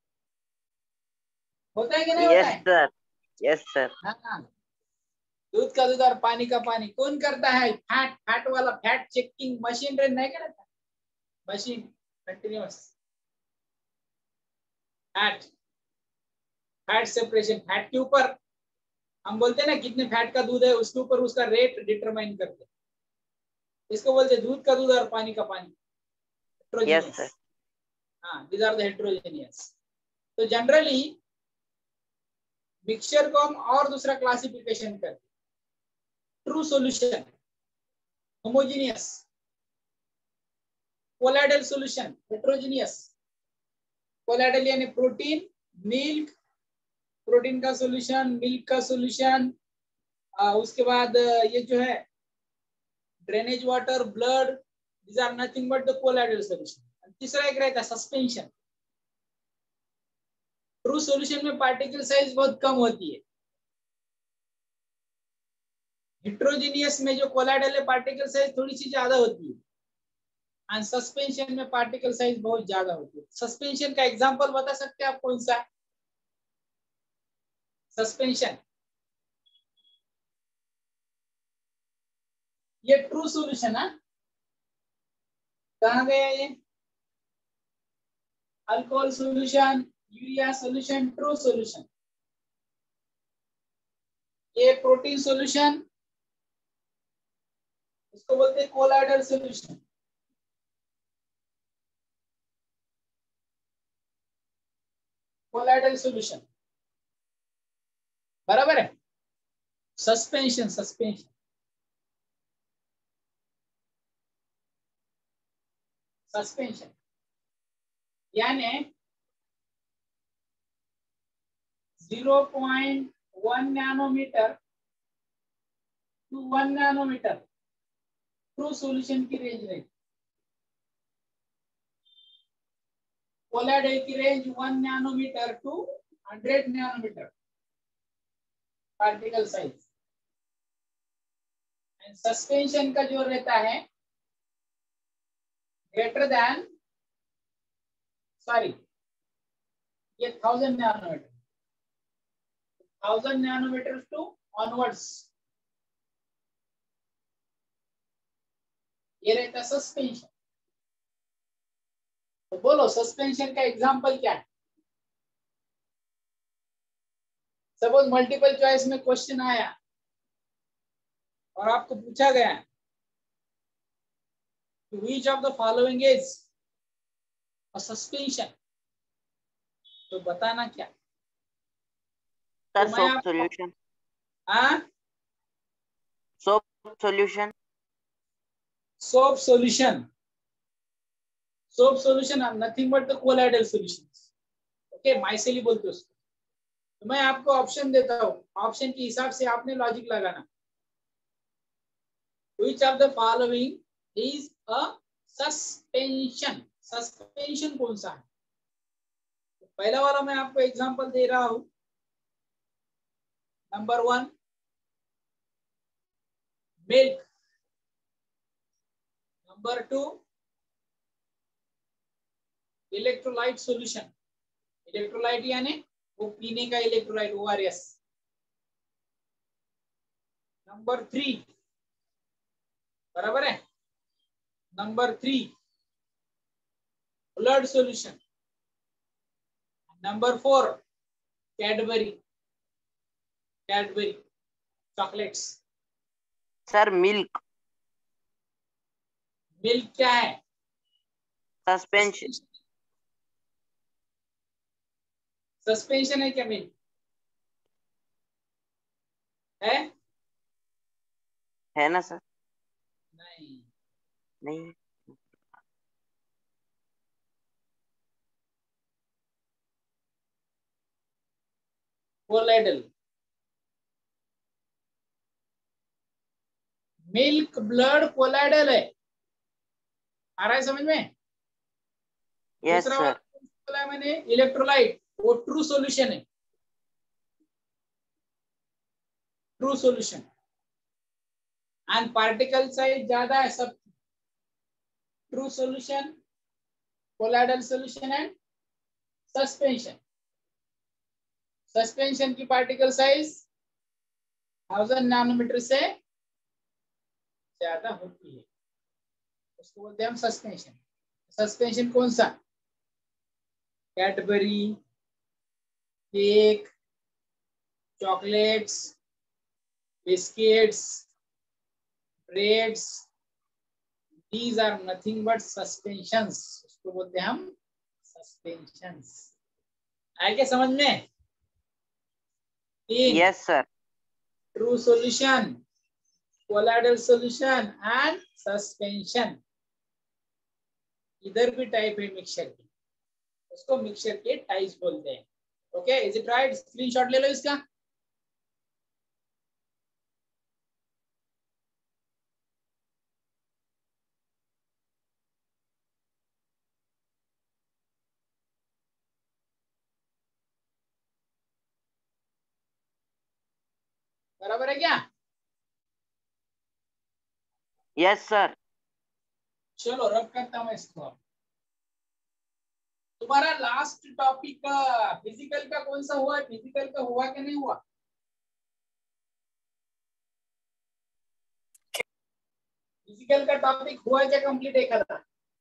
होता है कि नहीं होता यस है? सर। Yes sir. हाँ दूध का दूध और पानी का पानी कौन करता है? फैट। फैट वाला फैट चेकिंग मशीन नहीं करता? Machine continuous fat fat separation. Fat के ऊपर हम बोलते हैं ना कितने फैट का दूध है, उसके ऊपर उसका रेट डिटरमाइन करते हैं। इसको बोलते हैं दूध का दूध और पानी का पानी, हेटेरोजेनियस। Yes, हाँ दीज आर द हेटेरोजेनियस। तो जनरली मिक्सचर को हम और दूसरा क्लासिफिकेशन करते हैं। True solution, homogeneous, colloidal solution, heterogeneous. Colloidal यानी प्रोटीन, मिल्क, प्रोटीन का सॉल्यूशन, मिल्क का सॉल्यूशन, उसके बाद ये जो है drainage water, blood, these are nothing but the colloidal solution. तीसरा एक रहता है सस्पेंशन। ट्रू सॉल्यूशन में पार्टिकल साइज बहुत कम होती है। हेटेरोजेनियस में जो कोलाइडल है पार्टिकल साइज थोड़ी सी ज्यादा होती है, एंड सस्पेंशन में पार्टिकल साइज बहुत ज्यादा होती है। सस्पेंशन का एग्जांपल बता सकते हैं आप कौन सा? सस्पेंशन ये ट्रू सॉल्यूशन है। कहाँ गया ये? Alcohol solution, urea solution, true solution. ये प्रोटीन सॉल्यूशन, उसको बोलते हैं कोलाइडल सॉल्यूशन। कोलाइडल सॉल्यूशन बराबर है। सस्पेंशन सस्पेंशन सस्पेंशन यानी zero point one nanometer to one nanometer true solution की रेंज रहेगी। कोलाइडल की range one nanometer to hundred nanometer particle size. And suspension का जो रहता है ग्रेटर देन सॉरी ये thousand nanometer thousand nanometer to onwards ये रहता है सस्पेंशन। तो बोलो सस्पेंशन का एग्जांपल क्या है? सपोज मल्टीपल चॉइस में क्वेश्चन आया और आपको पूछा गया which of the following is a suspension, तो बताना क्या? सर तो मैं सोप आपको सॉल्यूशन हाँ soap solution soap solution soap solution nothing but the colloidal solutions. Okay micelle बोलते उसको। तो मैं आपको ऑप्शन देता हूँ, ऑप्शन के हिसाब से आपने लॉजिक लगाना। Which of the following is a suspension? Suspension कौन सा है? तो पहला वाला मैं आपको एग्जांपल दे रहा हूं। Number one milk, number two electrolyte solution. Electrolyte यानी वो पीने का electrolyte O R S. Number three बराबर है, number three blood solution. Number four Cadbury Cadbury chocolates. Sir milk milk क्या है? सस्पेंशन सस्पेंशन है क्या मिल्क? है है ना सर? नहीं। नहीं कोलाइडल मिल्क ब्लड कोलाइडल है। आ रहा है समझ में? यस दूसरा सर वाला बोला मैंने इलेक्ट्रोलाइट, वो ट्रू सॉल्यूशन है। True solution and particle size ज्यादा है सब। True solution, colloidal solution and suspension. Suspension की पार्टिकल साइज थाउजेंड नैनोमीटर से ज्यादा होती है, उसको बोलते हैं हम सस्पेंशन। सस्पेंशन कौन सा? Cadbury, cake, chocolates, biscuits, breads, these are nothing but suspensions। उसको बोलते हैं हम सस्पेंशंस। आए क्या समझ में? तीन yes sir true solution, colloidal solution and suspension. इधर भी टाइप है मिक्सचर की, उसको मिक्सचर के टाइप्स बोलते हैं। Okay is it right? Screenshot ले लो इसका। बराबर है क्या? यस सर चलो रब करता हूं इसको। तुम्हारा लास्ट टॉपिक का फिजिकल का कौन सा हुआ? फिजिकल का हुआ कि नहीं हुआ? फिजिकल का टॉपिक हुआ क्या कंप्लीट? एक था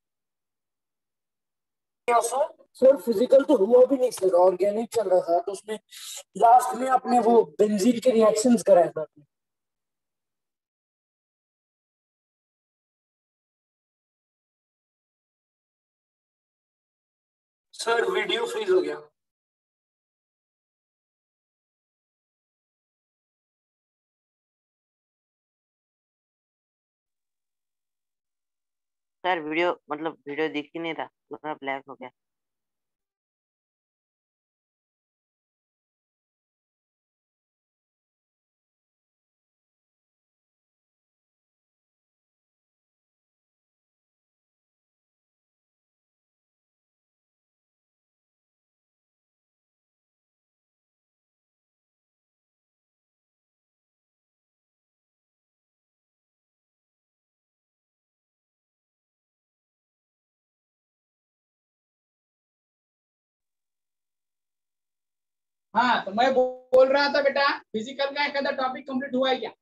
सर सर फिजिकल तो हुआ भी नहीं सर, ऑर्गेनिक चल रहा था तो उसमें लास्ट में अपने वो बेंजीन के रिएक्शंस कराए थे। सर वीडियो फ्रीज हो गया। सर वीडियो मतलब वीडियो दिख ही नहीं रहा, पूरा ब्लैक हो गया। हाँ, तो मैं बोल रहा था बेटा, फिजिकल का एक आधा टॉपिक कंप्लीट हुआ है क्या?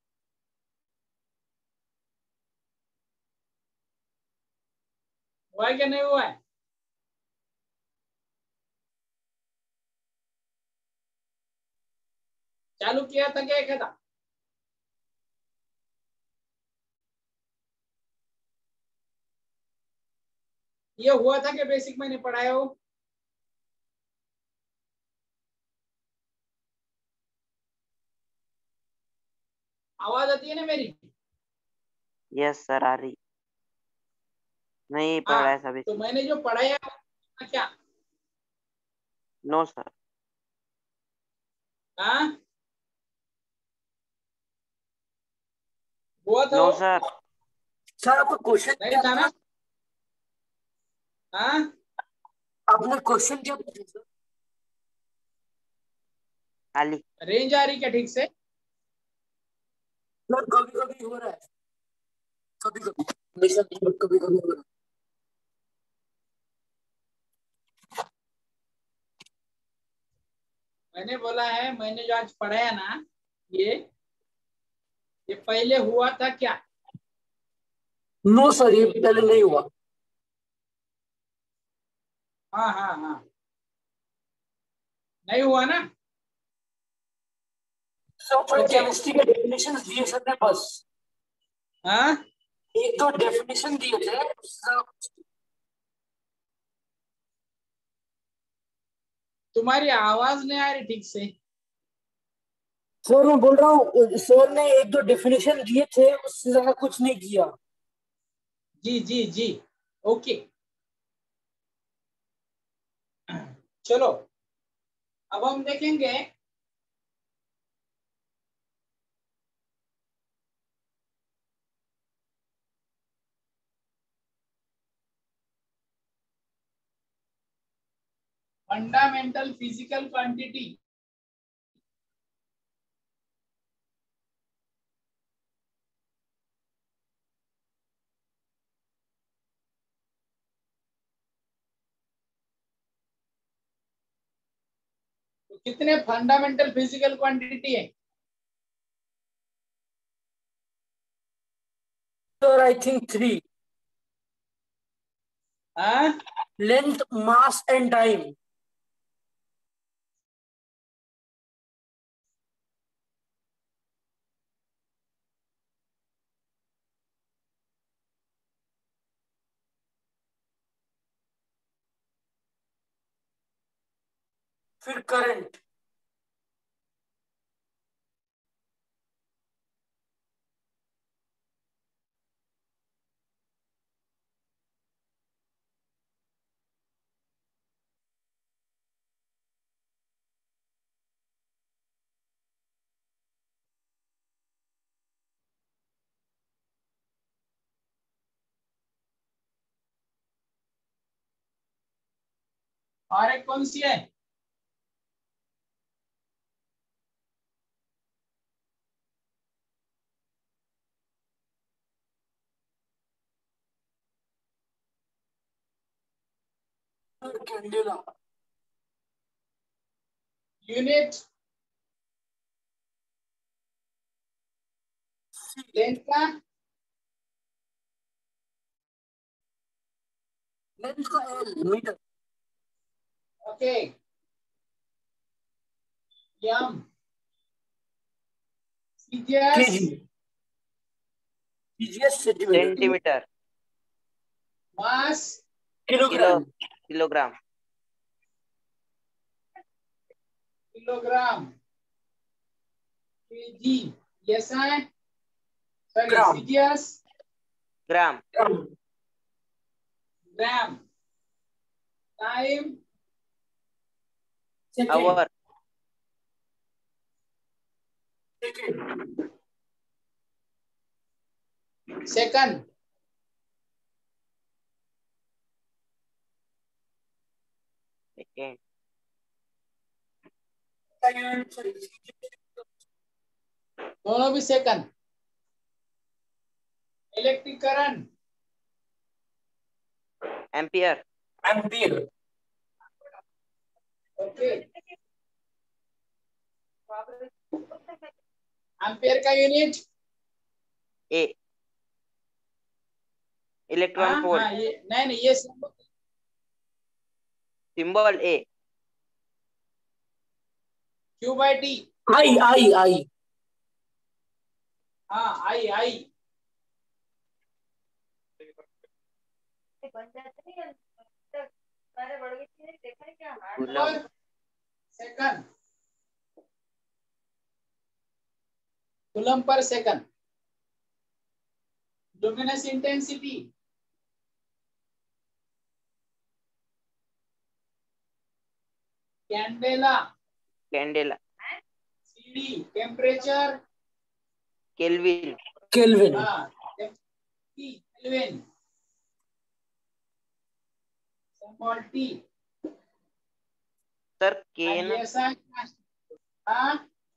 हुआ है क्या नहीं हुआ है? चालू किया था क्या एक आधा? ये हुआ था कि बेसिक मैंने पढ़ाया हो? आवाज आती है ना मेरी? यस सर आ रही। नहीं पढ़ा है हाँ, सभी। तो मैंने जो पढ़ाया क्या? No sir. हाँ, हुआ था नो वो? सर। सर आपका क्वेश्चन नहीं क्या था था? ना? हाँ, आपने क्वेश्चन क्या पूछा सर? खाली। रेंज आ रही क्या ठीक से? सर कभी कभी हो रहा है, कभी कभी, हमेशा नहीं, बट कभी कभी हो रहा है। मैंने बोला है, मैंने जो आज पढ़ाया ना, ये ये पहले हुआ था क्या? नो सर, ये पहले नहीं हुआ। हाँ हाँ हाँ, नहीं हुआ ना? Sir okay. केमिस्ट्री के डेफिनेशन दिए सर ने बस, हाँ, एक दो डेफिनेशन दिए थे सर। तुम्हारी आवाज नहीं आ रही ठीक से। सर मैं बोल रहा हूँ, सर ने एक दो डेफिनेशन दिए थे, उससे ज्यादा कुछ नहीं किया। जी जी जी, ओके। चलो, अब हम देखेंगे फंडामेंटल फिजिकल क्वांटिटी। तो कितने फंडामेंटल फिजिकल क्वांटिटी है? सर आई थिंक थ्री, हाँ, लेंथ, मास एंड टाइम। फिर करंट। और एक कौन सी है? Sir candela. यूनिट लेंथ का? लेंथ का L, metre. Okay. M, CGS, KG, KGS centimetre, centimetre. Mass, kilo kilogram. Kilogram. Kilogram, KG, yes I, sorry, gram, CGS, gram, gram, time, second, hour, second, second, second, दोनों भी second. Electric current, ampere, ampere, okay. Ampere का unit, A, electron हाँ volt, हाँ, ये नहीं नहीं ये symbol, symbol A, Q by T, I I I, हाँ I I, coulomb, second, coulomb पर second. Luminous intensity, candela, candela, CD, temperature, kelvin, kelvin, हाँ kelvin, symbol T, sir K ना, yes I, हाँ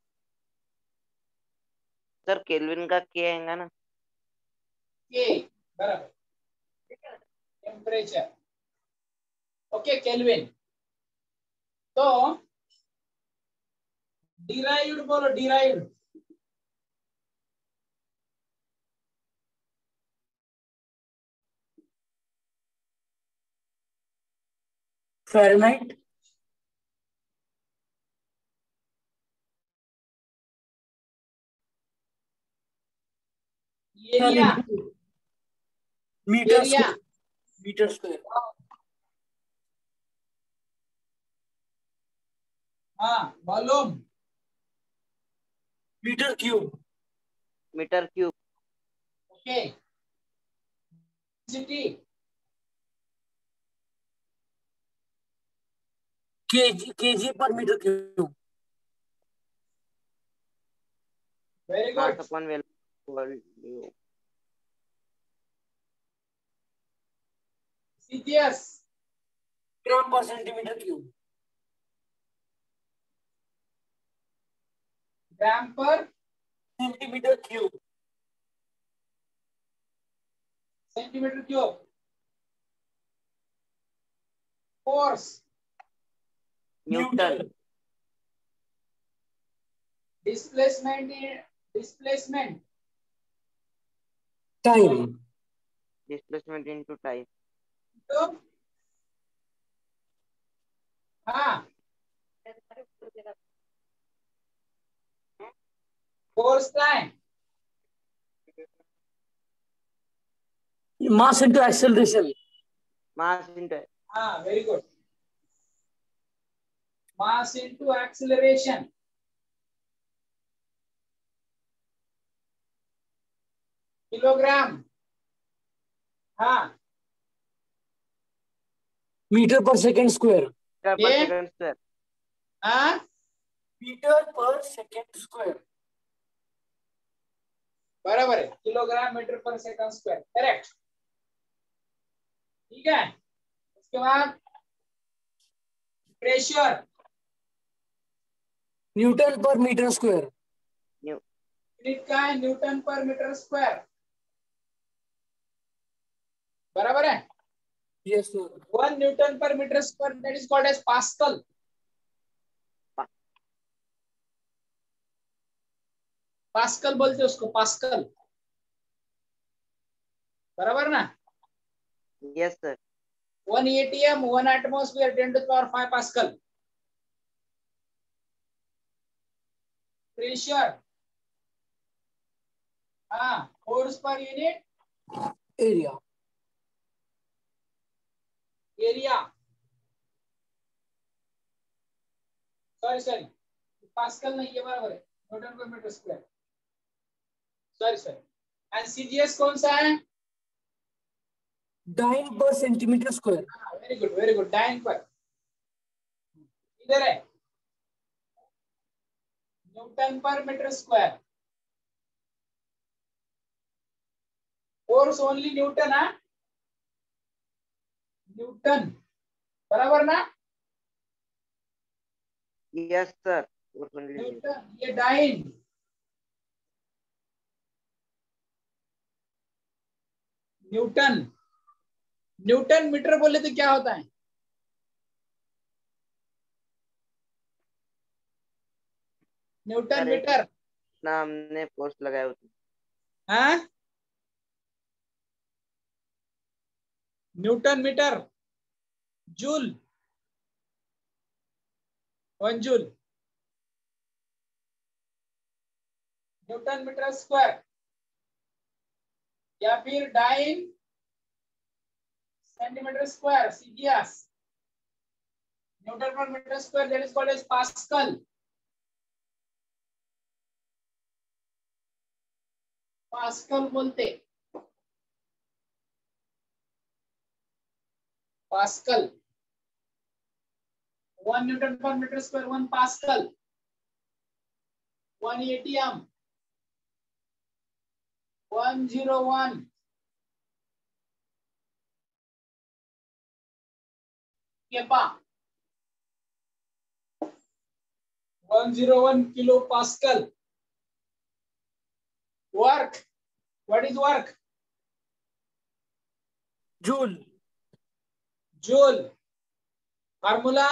सर केल्विन का K आएगा ना, K बराबर, temperature, okay kelvin. तो डिराइव्ड बोलो, derived, Fahrenheit, area, metre area, square, metre square, हाँ volume, metre cube, metre cube, okay, density, KG, KG पर metre cube, very mass good, upon volume, CGS, gram पर centimetre cube, gram पर centimetre cube, centimetre cube, force, newton, displacement, displacement, time, displacement into time, तो हाँ force time, mass into acceleration, mass into, हाँ very good, mass into acceleration, kilogram, हाँ metre पर second square, metre पर ये? Second square, हाँ metre पर second square, बराबर है, किलोग्राम मीटर पर सेकंड स्क्वायर, करेक्ट। ठीक है, उसके बाद प्रेशर, न्यूटन पर मीटर स्क्वायर, यूनिट का है न्यूटन पर मीटर स्क्वायर, बराबर है, यस सर, वन न्यूटन पर metre square, that is called as pascal, pascal बोलते हैं उसको, पास्कल, बराबर ना। Yes sir, one ATM, one atmosphere, ten to power five pascal. Pressure, हाँ फोर्स पर unit area, area, sorry sorry pascal नहीं, ये बराबर है न्यूटन पर metre square, sorry sorry. And CGS कौन सा है? डाइन पर centimetre square. Very good very good, dyne पर, इधर है न्यूटन पर metre square. Force only newton है, न्यूटन बराबर ना? Yes sir. न्यूटन, ये डाइन, न्यूटन, न्यूटन मीटर बोले तो क्या होता है? न्यूटन मीटर, ना हमने पोस्ट लगाया होती। हाँ newton metre, joule, one joule, newton metre square, या फिर dyne centimetre square, CGS, newton पर metre square, that is called as pascal. Pascal बोलते, पास्कल, वन न्यूटन पर metre square, one pascal, one ATM, one zero one, kPa, one zero one kilo pascal. Work, what is work? Joule. Joule, formula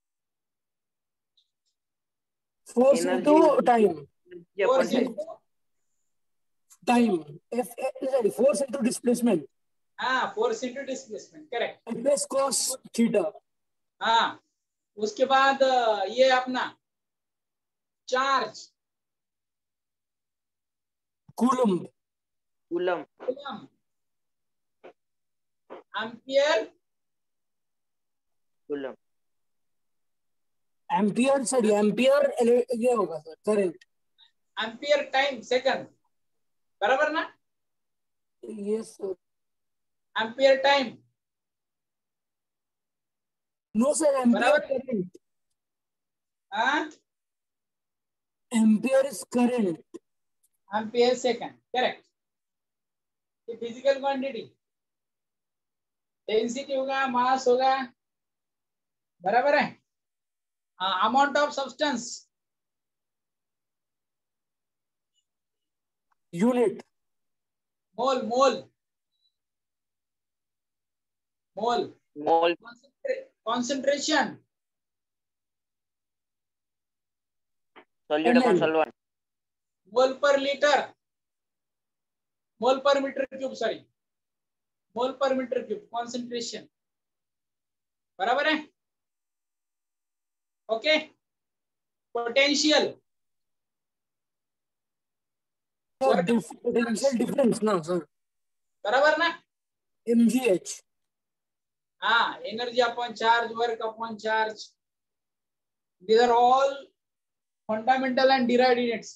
force into time. Force into time, F sorry force into displacement. हाँ, force into displacement, correct. F cos theta. हाँ, उसके बाद ये अपना charge, coulomb. Coulomb, coulomb, ampere, coulomb, ampere sorry ampere ये होगा sir current. Ampere time second, बराबर ना? Yes sir. Ampere time, no sir, ampere बराबर। करंट। हाँ, ampere is current. Ampere second, correct. ये फिजिकल क्वांटिटी, डेंसिटी होगा, mass होगा, बराबर है। Amount of substance, unit. Mole, mole, mole, mole, concentration, solute upon solvent, mole पर litre, मोल पर metre cube, sorry मोल पर मीटर क्यूब, कॉन्सेंट्रेशन, बराबर है। ओके, पोटेंशियल, पोटेंशियल डिफरेंस ना सर, बराबर ना? एमजीएच। हाँ, energy upon charge, work upon charge, these are all fundamental and derived units.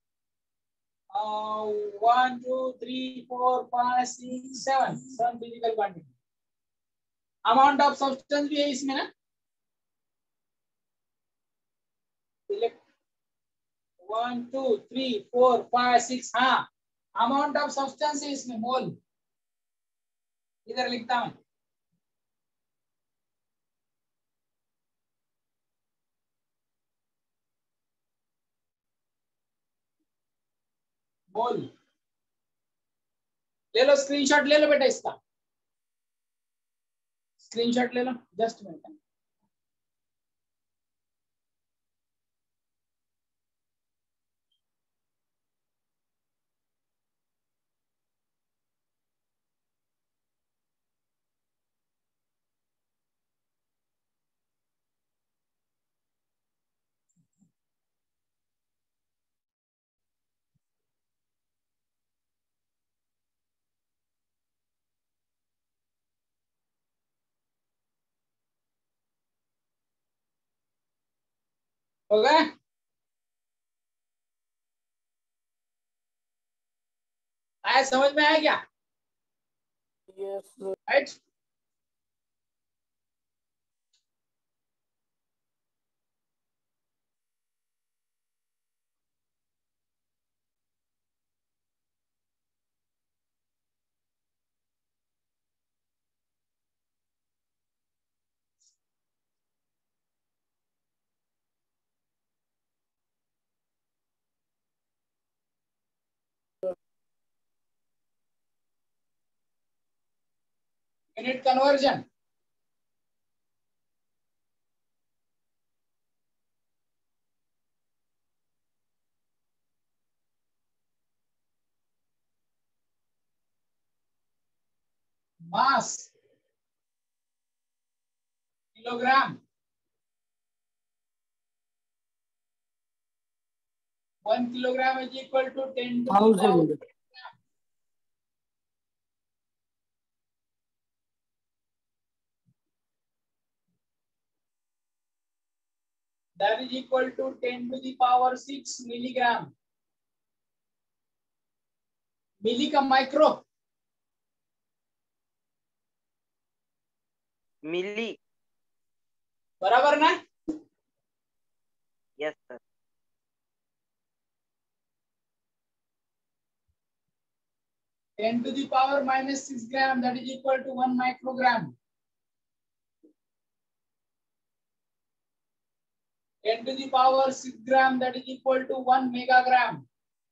Uh, one, two, three, four, five, six, seven, seven physical quantity. Amount of substance भी है इसमें ना? Select one, two, three, four, five, six, हाँ, amount of substance है इसमें, मोल, इधर लिखता हूँ। मोल ले लो, स्क्रीनशॉट ले लो बेटा इसका, स्क्रीनशॉट ले लो, जस्ट मिनट। हो गया? आया, समझ में आया क्या? Yes right. Unit conversion, mass kilogram, one kilogram is equal to ten to the power. Thousand That is equal to ten to the power six milligram. Milli का माइक्रो, मिली. बराबर ना? Yes sir. ten to the power minus six gram, that is equal to one microgram. ten to the power six gram, that is equal to one megagram.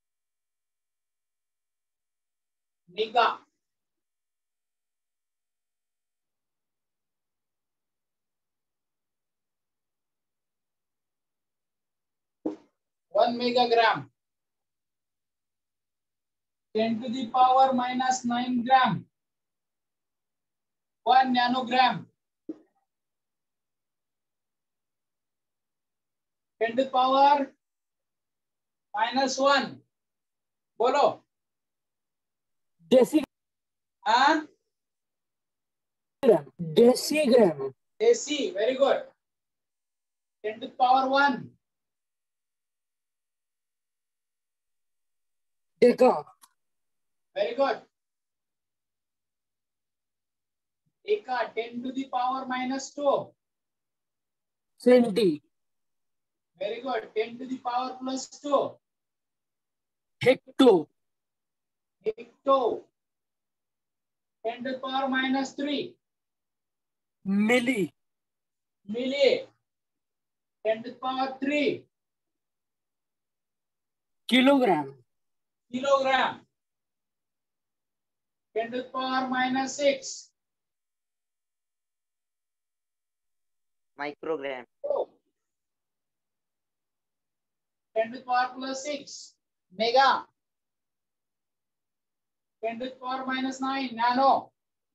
Mega. one megagram. ten to the power minus nine gram. one nanogram. ten to the power minus one. बोलो. Deci हाँ? Decigram Desi, very good. ten to the power one. Deca Very good. Eka, ten to the power minus two. Centi Very good. ten to the power plus two. Hecto Hecto. ten to the power minus three. Milli Milli. ten to the power three. Kilogram Kilogram. ten to the power minus six. Microgram. ten to the power plus six. Mega. ten to the power minus nine. Nano.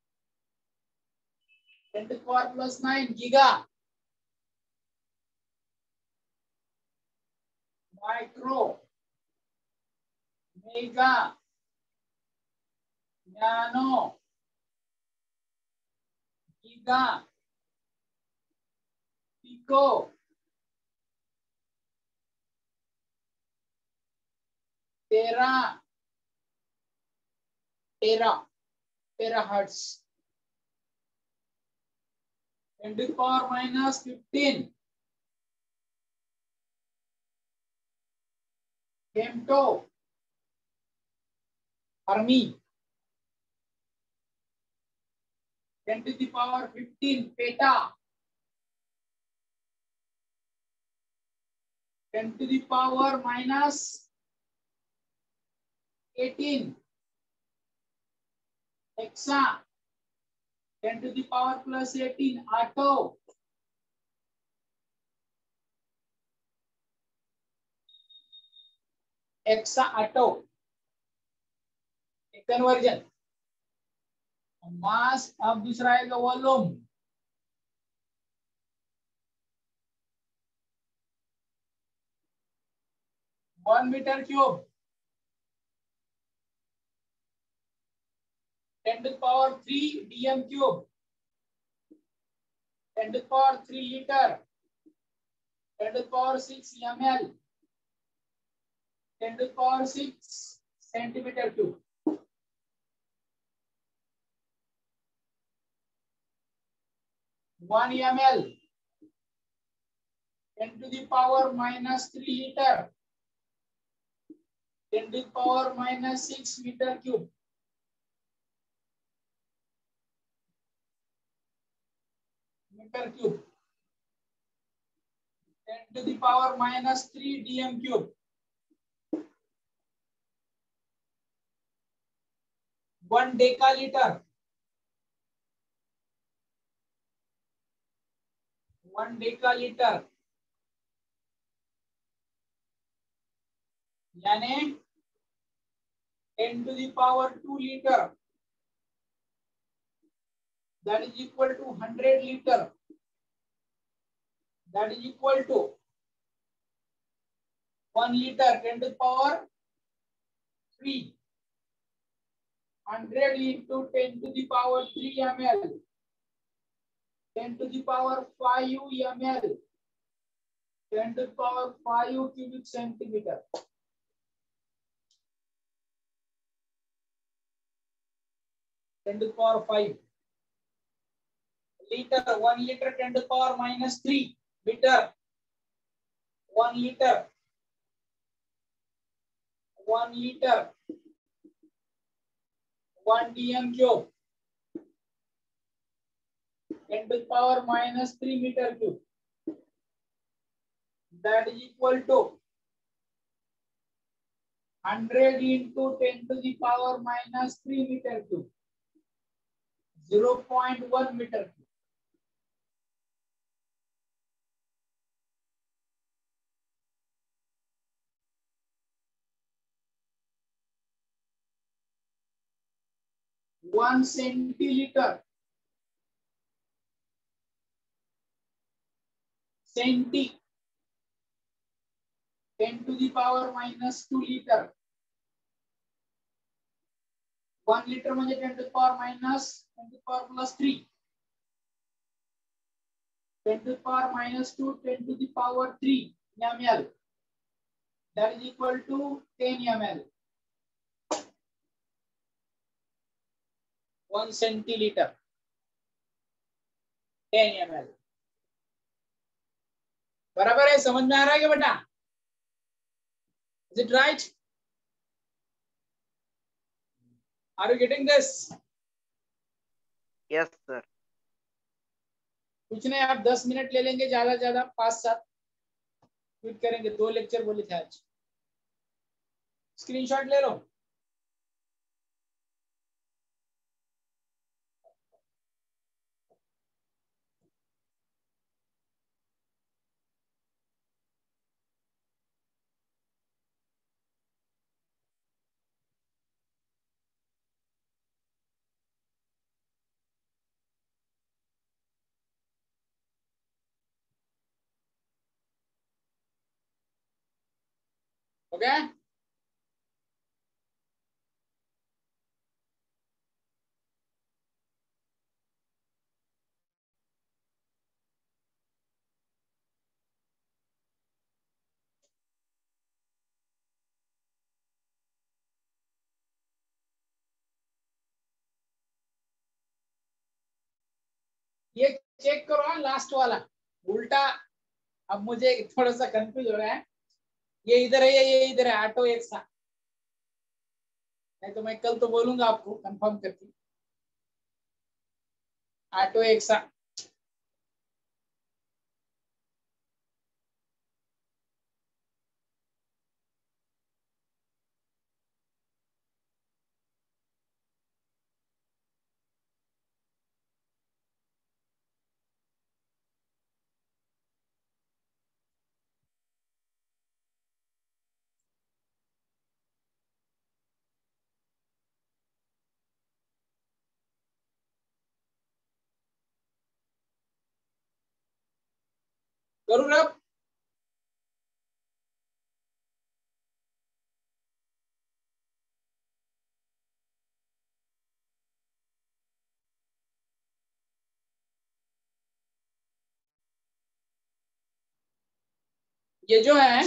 ten to the power plus nine. Giga. Micro. Mega. Nano. Giga. Pico. Tera. Tera. Terahertz. ten to the power minus fifteen. Femto. Fermi. ten to the power fifteen. Peta. ten to the power minus eighteen. Hexa. ten to the power plus eighteen. Atto. Hexa atto. Conversion. Mass, अब दूसरा आएगा volume. One metre cube. ten to the power three dm cube. ten to the power three liter. ten to the power six ml. ten to the power six centimeter cube. one ml, ten to the power minus three liter, ten to the power minus six meter cube. Meter cube. ten to the power minus three dm cube. one decaliter. one decaliter. यानी ten to the power two liter. That is equal to one hundred liter. That is equal to one liter, ten to the power three. one hundred into ten to the power three ml. ten to the power five ml. ten to the power five cubic centimeter. ten to the power five. Liter, one liter, ten to the power minus three. Liter, one liter. one liter. one dm cube. ten to the power minus three meter cube. That is equal to one hundred into ten to the power minus three meter cube. zero point one meter cube. one centiliter. Centi. ten to the power minus two liter. one liter म्हणजे ten to the power minus ten to the power plus three. ten to the power minus two, ten to the power three ml. That is equal to ten ml. one centiliter. ten ml. बराबर है? समझ में आ रहा है क्या बेटा? Is it right? Are you getting this? Yes, sir. कुछ नहीं, आप दस मिनट ले लेंगे, ज्यादा ज्यादा पांच सात क्विट करेंगे। दो लेक्चर बोले थे आज। स्क्रीनशॉट ले लो। ओके? ये चेक करो लास्ट वाला उल्टा। अब मुझे थोड़ा सा कंफ्यूज हो रहा है, ये इधर है या ये इधर है, ऑटो एक साथ। नहीं तो मैं कल तो बोलूंगा आपको कंफर्म करके, ऑटो एक साथ। करूँ रब? ये जो है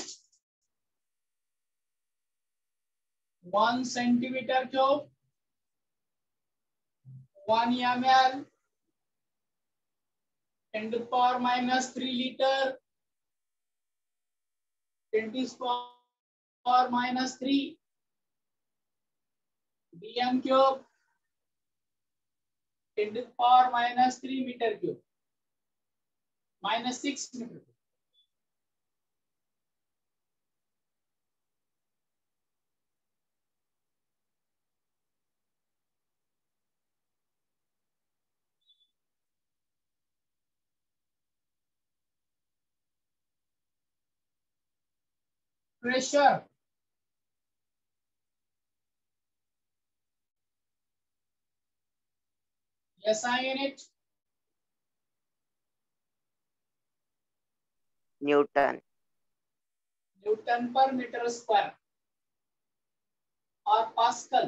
one centimetre cube, one M L, ten to the power minus three liter, ten to the power minus three, dm cube, ten to the power minus three meter cube, minus six meter cube. Pressure, S I unit, Newton. Newton per meter square or Pascal.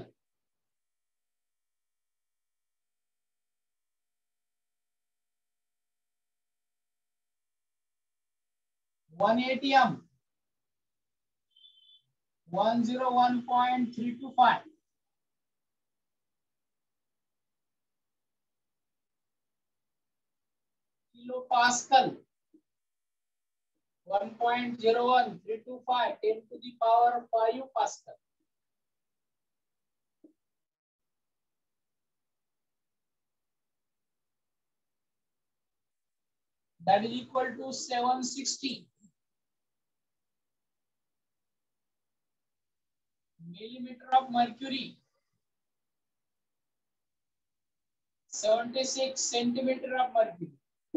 one eighty m, one oh one point three two five. Kilopascal, one point zero one three two five, ten to the power five Pascal. That is equal to seven sixty millimeter of mercury, seventy-six centimeter of mercury.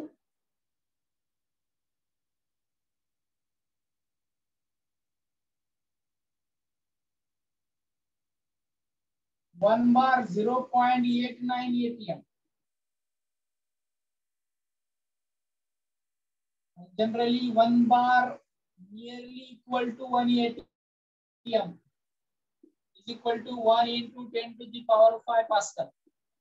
One bar zero point eight nine A T M. Generally, one bar nearly equal to one A T M is equal to one into ten to the power five Pascal.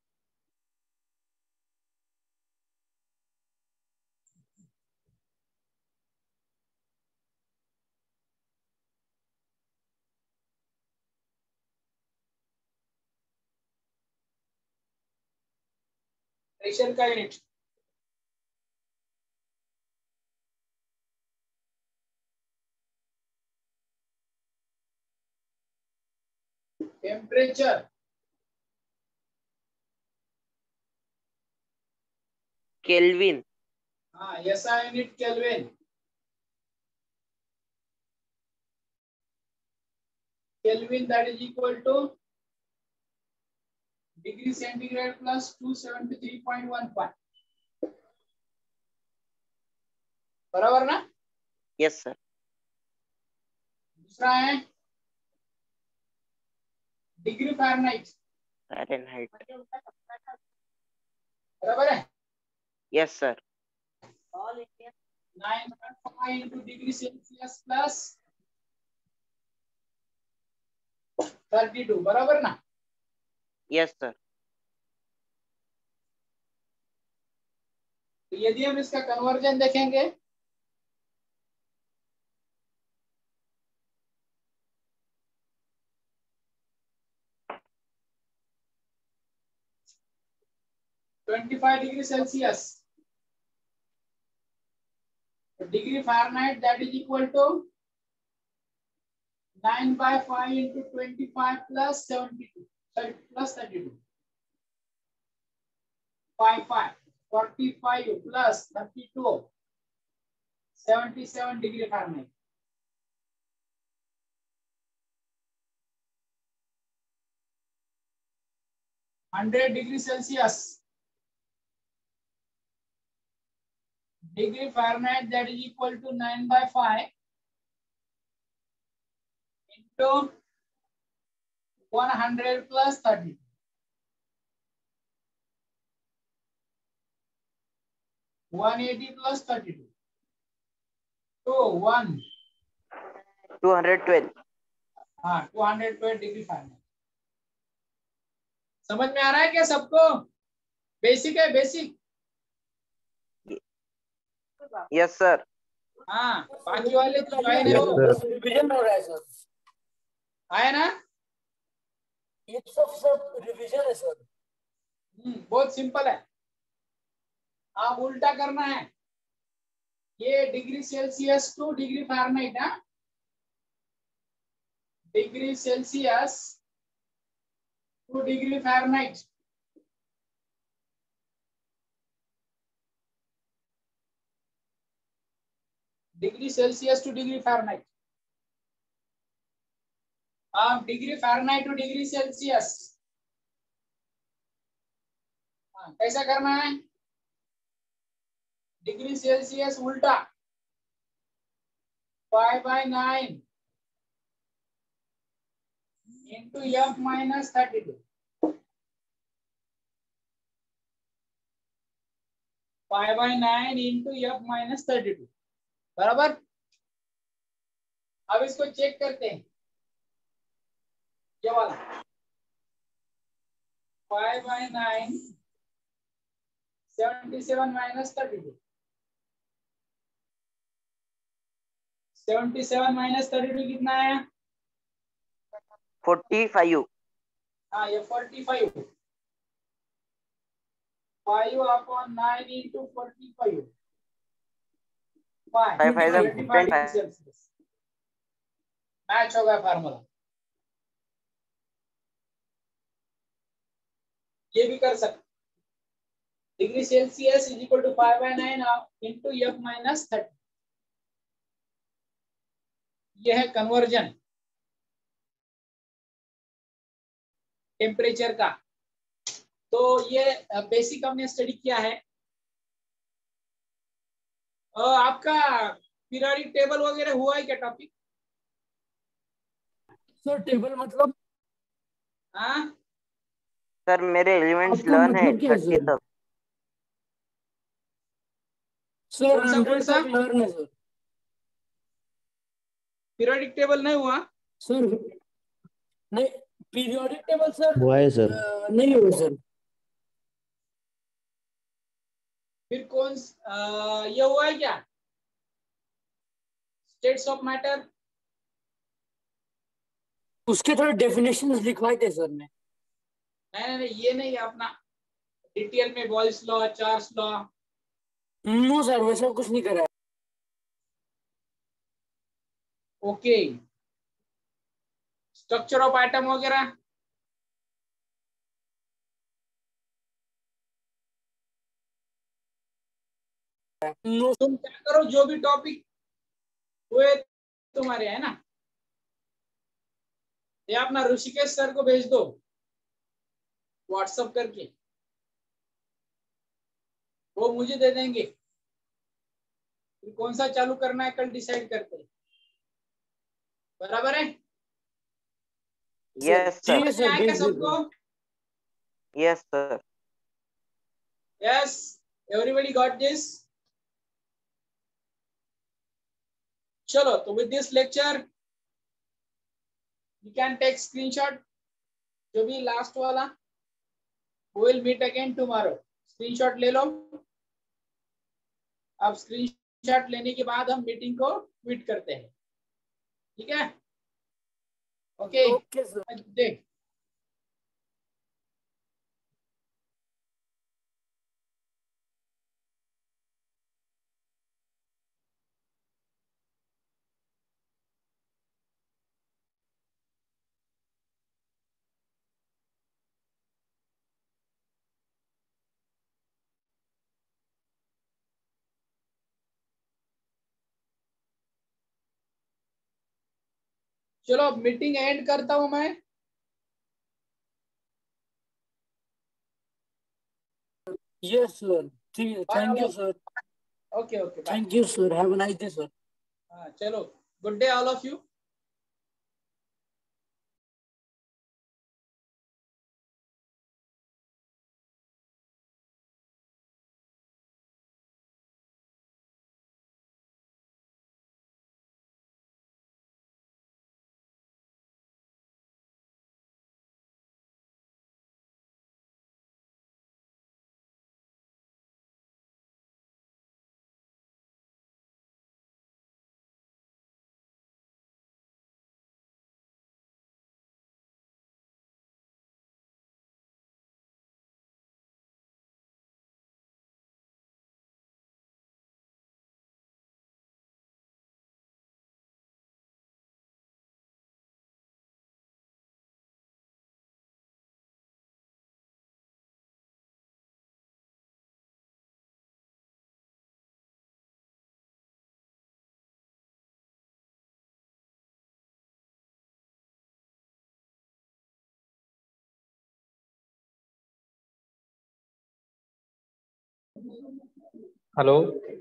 Pressure का unit temperature Kelvin. हाँ S I unit kelvin kelvin that is equal to degree centigrade plus two seventy-three point one five. बराबर ना? Yes, sir. दूसरा है degree Fahrenheit. Fahrenheit. बराबर है? Yes, sir. nine point five into degree Celsius plus thirty-two. बराबर ना? Yes, sir. तो यदि हम इसका कन्वर्जन देखेंगे twenty-five degree Celsius, degree Fahrenheit, that is equal to nine by five into twenty-five plus seventy-two, sorry, plus thirty-two. five, five, forty-five plus thirty-two, seventy-seven degree Fahrenheit. one hundred degree Celsius, degree Fahrenheit, that is equal to nine by five into one hundred plus thirty. one eighty plus thirty-two. So one. two hundred twelve. हाँ, two hundred twelve degree Fahrenheit. समझ में आ रहा है क्या सबको? Basic है, basic. Yes, sir. हाँ, बाकी वाले तो ज्वाइन है वो. रिवीजन हो रहा है सर. आया ना? ये सब सब रिवीजन है सर. हम्म, बहुत सिंपल है. आप उल्टा करना है, ये degree Celsius to degree Fahrenheit है, degree Celsius to degree Fahrenheit. Degree Celsius to degree Fahrenheit. आप degree Fahrenheit to degree Celsius, हाँ कैसा करना है, डिग्री सेल्सियस उल्टा five by nine into F minus thirty two, five by nine into F minus thirty two, बराबर। अब इसको check करते हैं, ये वाला five by nine seventy seven minus thirty two, seventy seven minus thirty to कितना है, फोर्टी फाइव। हाँ ये forty five, five upon nine into forty five, five five twenty five degree five. Celsius, match हो गया formula. ये भी कर सकते, degree Celsius is equal to five by nine into F minus thirty, यह है कन्वर्जन टेम्परेचर का। तो ये बेसिक हमने स्टडी किया है। अ, आपका पीरियोडिक टेबल वगैरह हुआ है क्या टॉपिक? सर टेबल मतलब हाँ सर मेरे एलिमेंट्स आपका लर्न है मतलब क्या है थर्टी सर? तक। सर कौन सा कौन हंड्रेड सा तक लर्न है सर। पीरियोडिक टेबल नहीं हुआ? सर नहीं, पीरियोडिक टेबल सर हुआ है सर। अ, नहीं हुआ सर। फिर कौन अ, ये हुआ है क्या, स्टेट्स ऑफ मैटर? उसके थोड़े डेफिनेशंस लिखवाए थे सर ने। नहीं नहीं नहीं, ये नहीं, अपना डिटेल में Boyle's law, Charles law. No sir वैसा कुछ नहीं करा है। ओके, स्ट्रक्चर ऑफ एटम वगैरह? नो तुम क्या करो, जो भी टॉपिक हुए तुम्हारे है ना, ये अपना ऋषिकेश सर को भेज दो व्हाट्सएप करके, वो मुझे दे देंगे। फिर कौन सा चालू करना है कल डिसाइड करते हैं, बराबर है? सर यस ठीक सर। है समझ में सर, आया क्या भेज सबको? दीजिए। Yes sir. Yes, everybody got this? चलो, तो with this lecture you can take screenshot, जो भी लास्ट वाला। We will meet again tomorrow. Screenshot ले लो। अब स्क्रीनशॉट लेने के बाद हम मीटिंग को ट्वीट करते हैं, ठीक है? Okay, okay sir. देख चलो, अब मीटिंग एंड करता हूं मैं। यस सर, ठीक है, bye thank all you of, sir. Okay okay bye. Thank you sir, have a nice day sir. हाँ चलो, good day all of you. Hello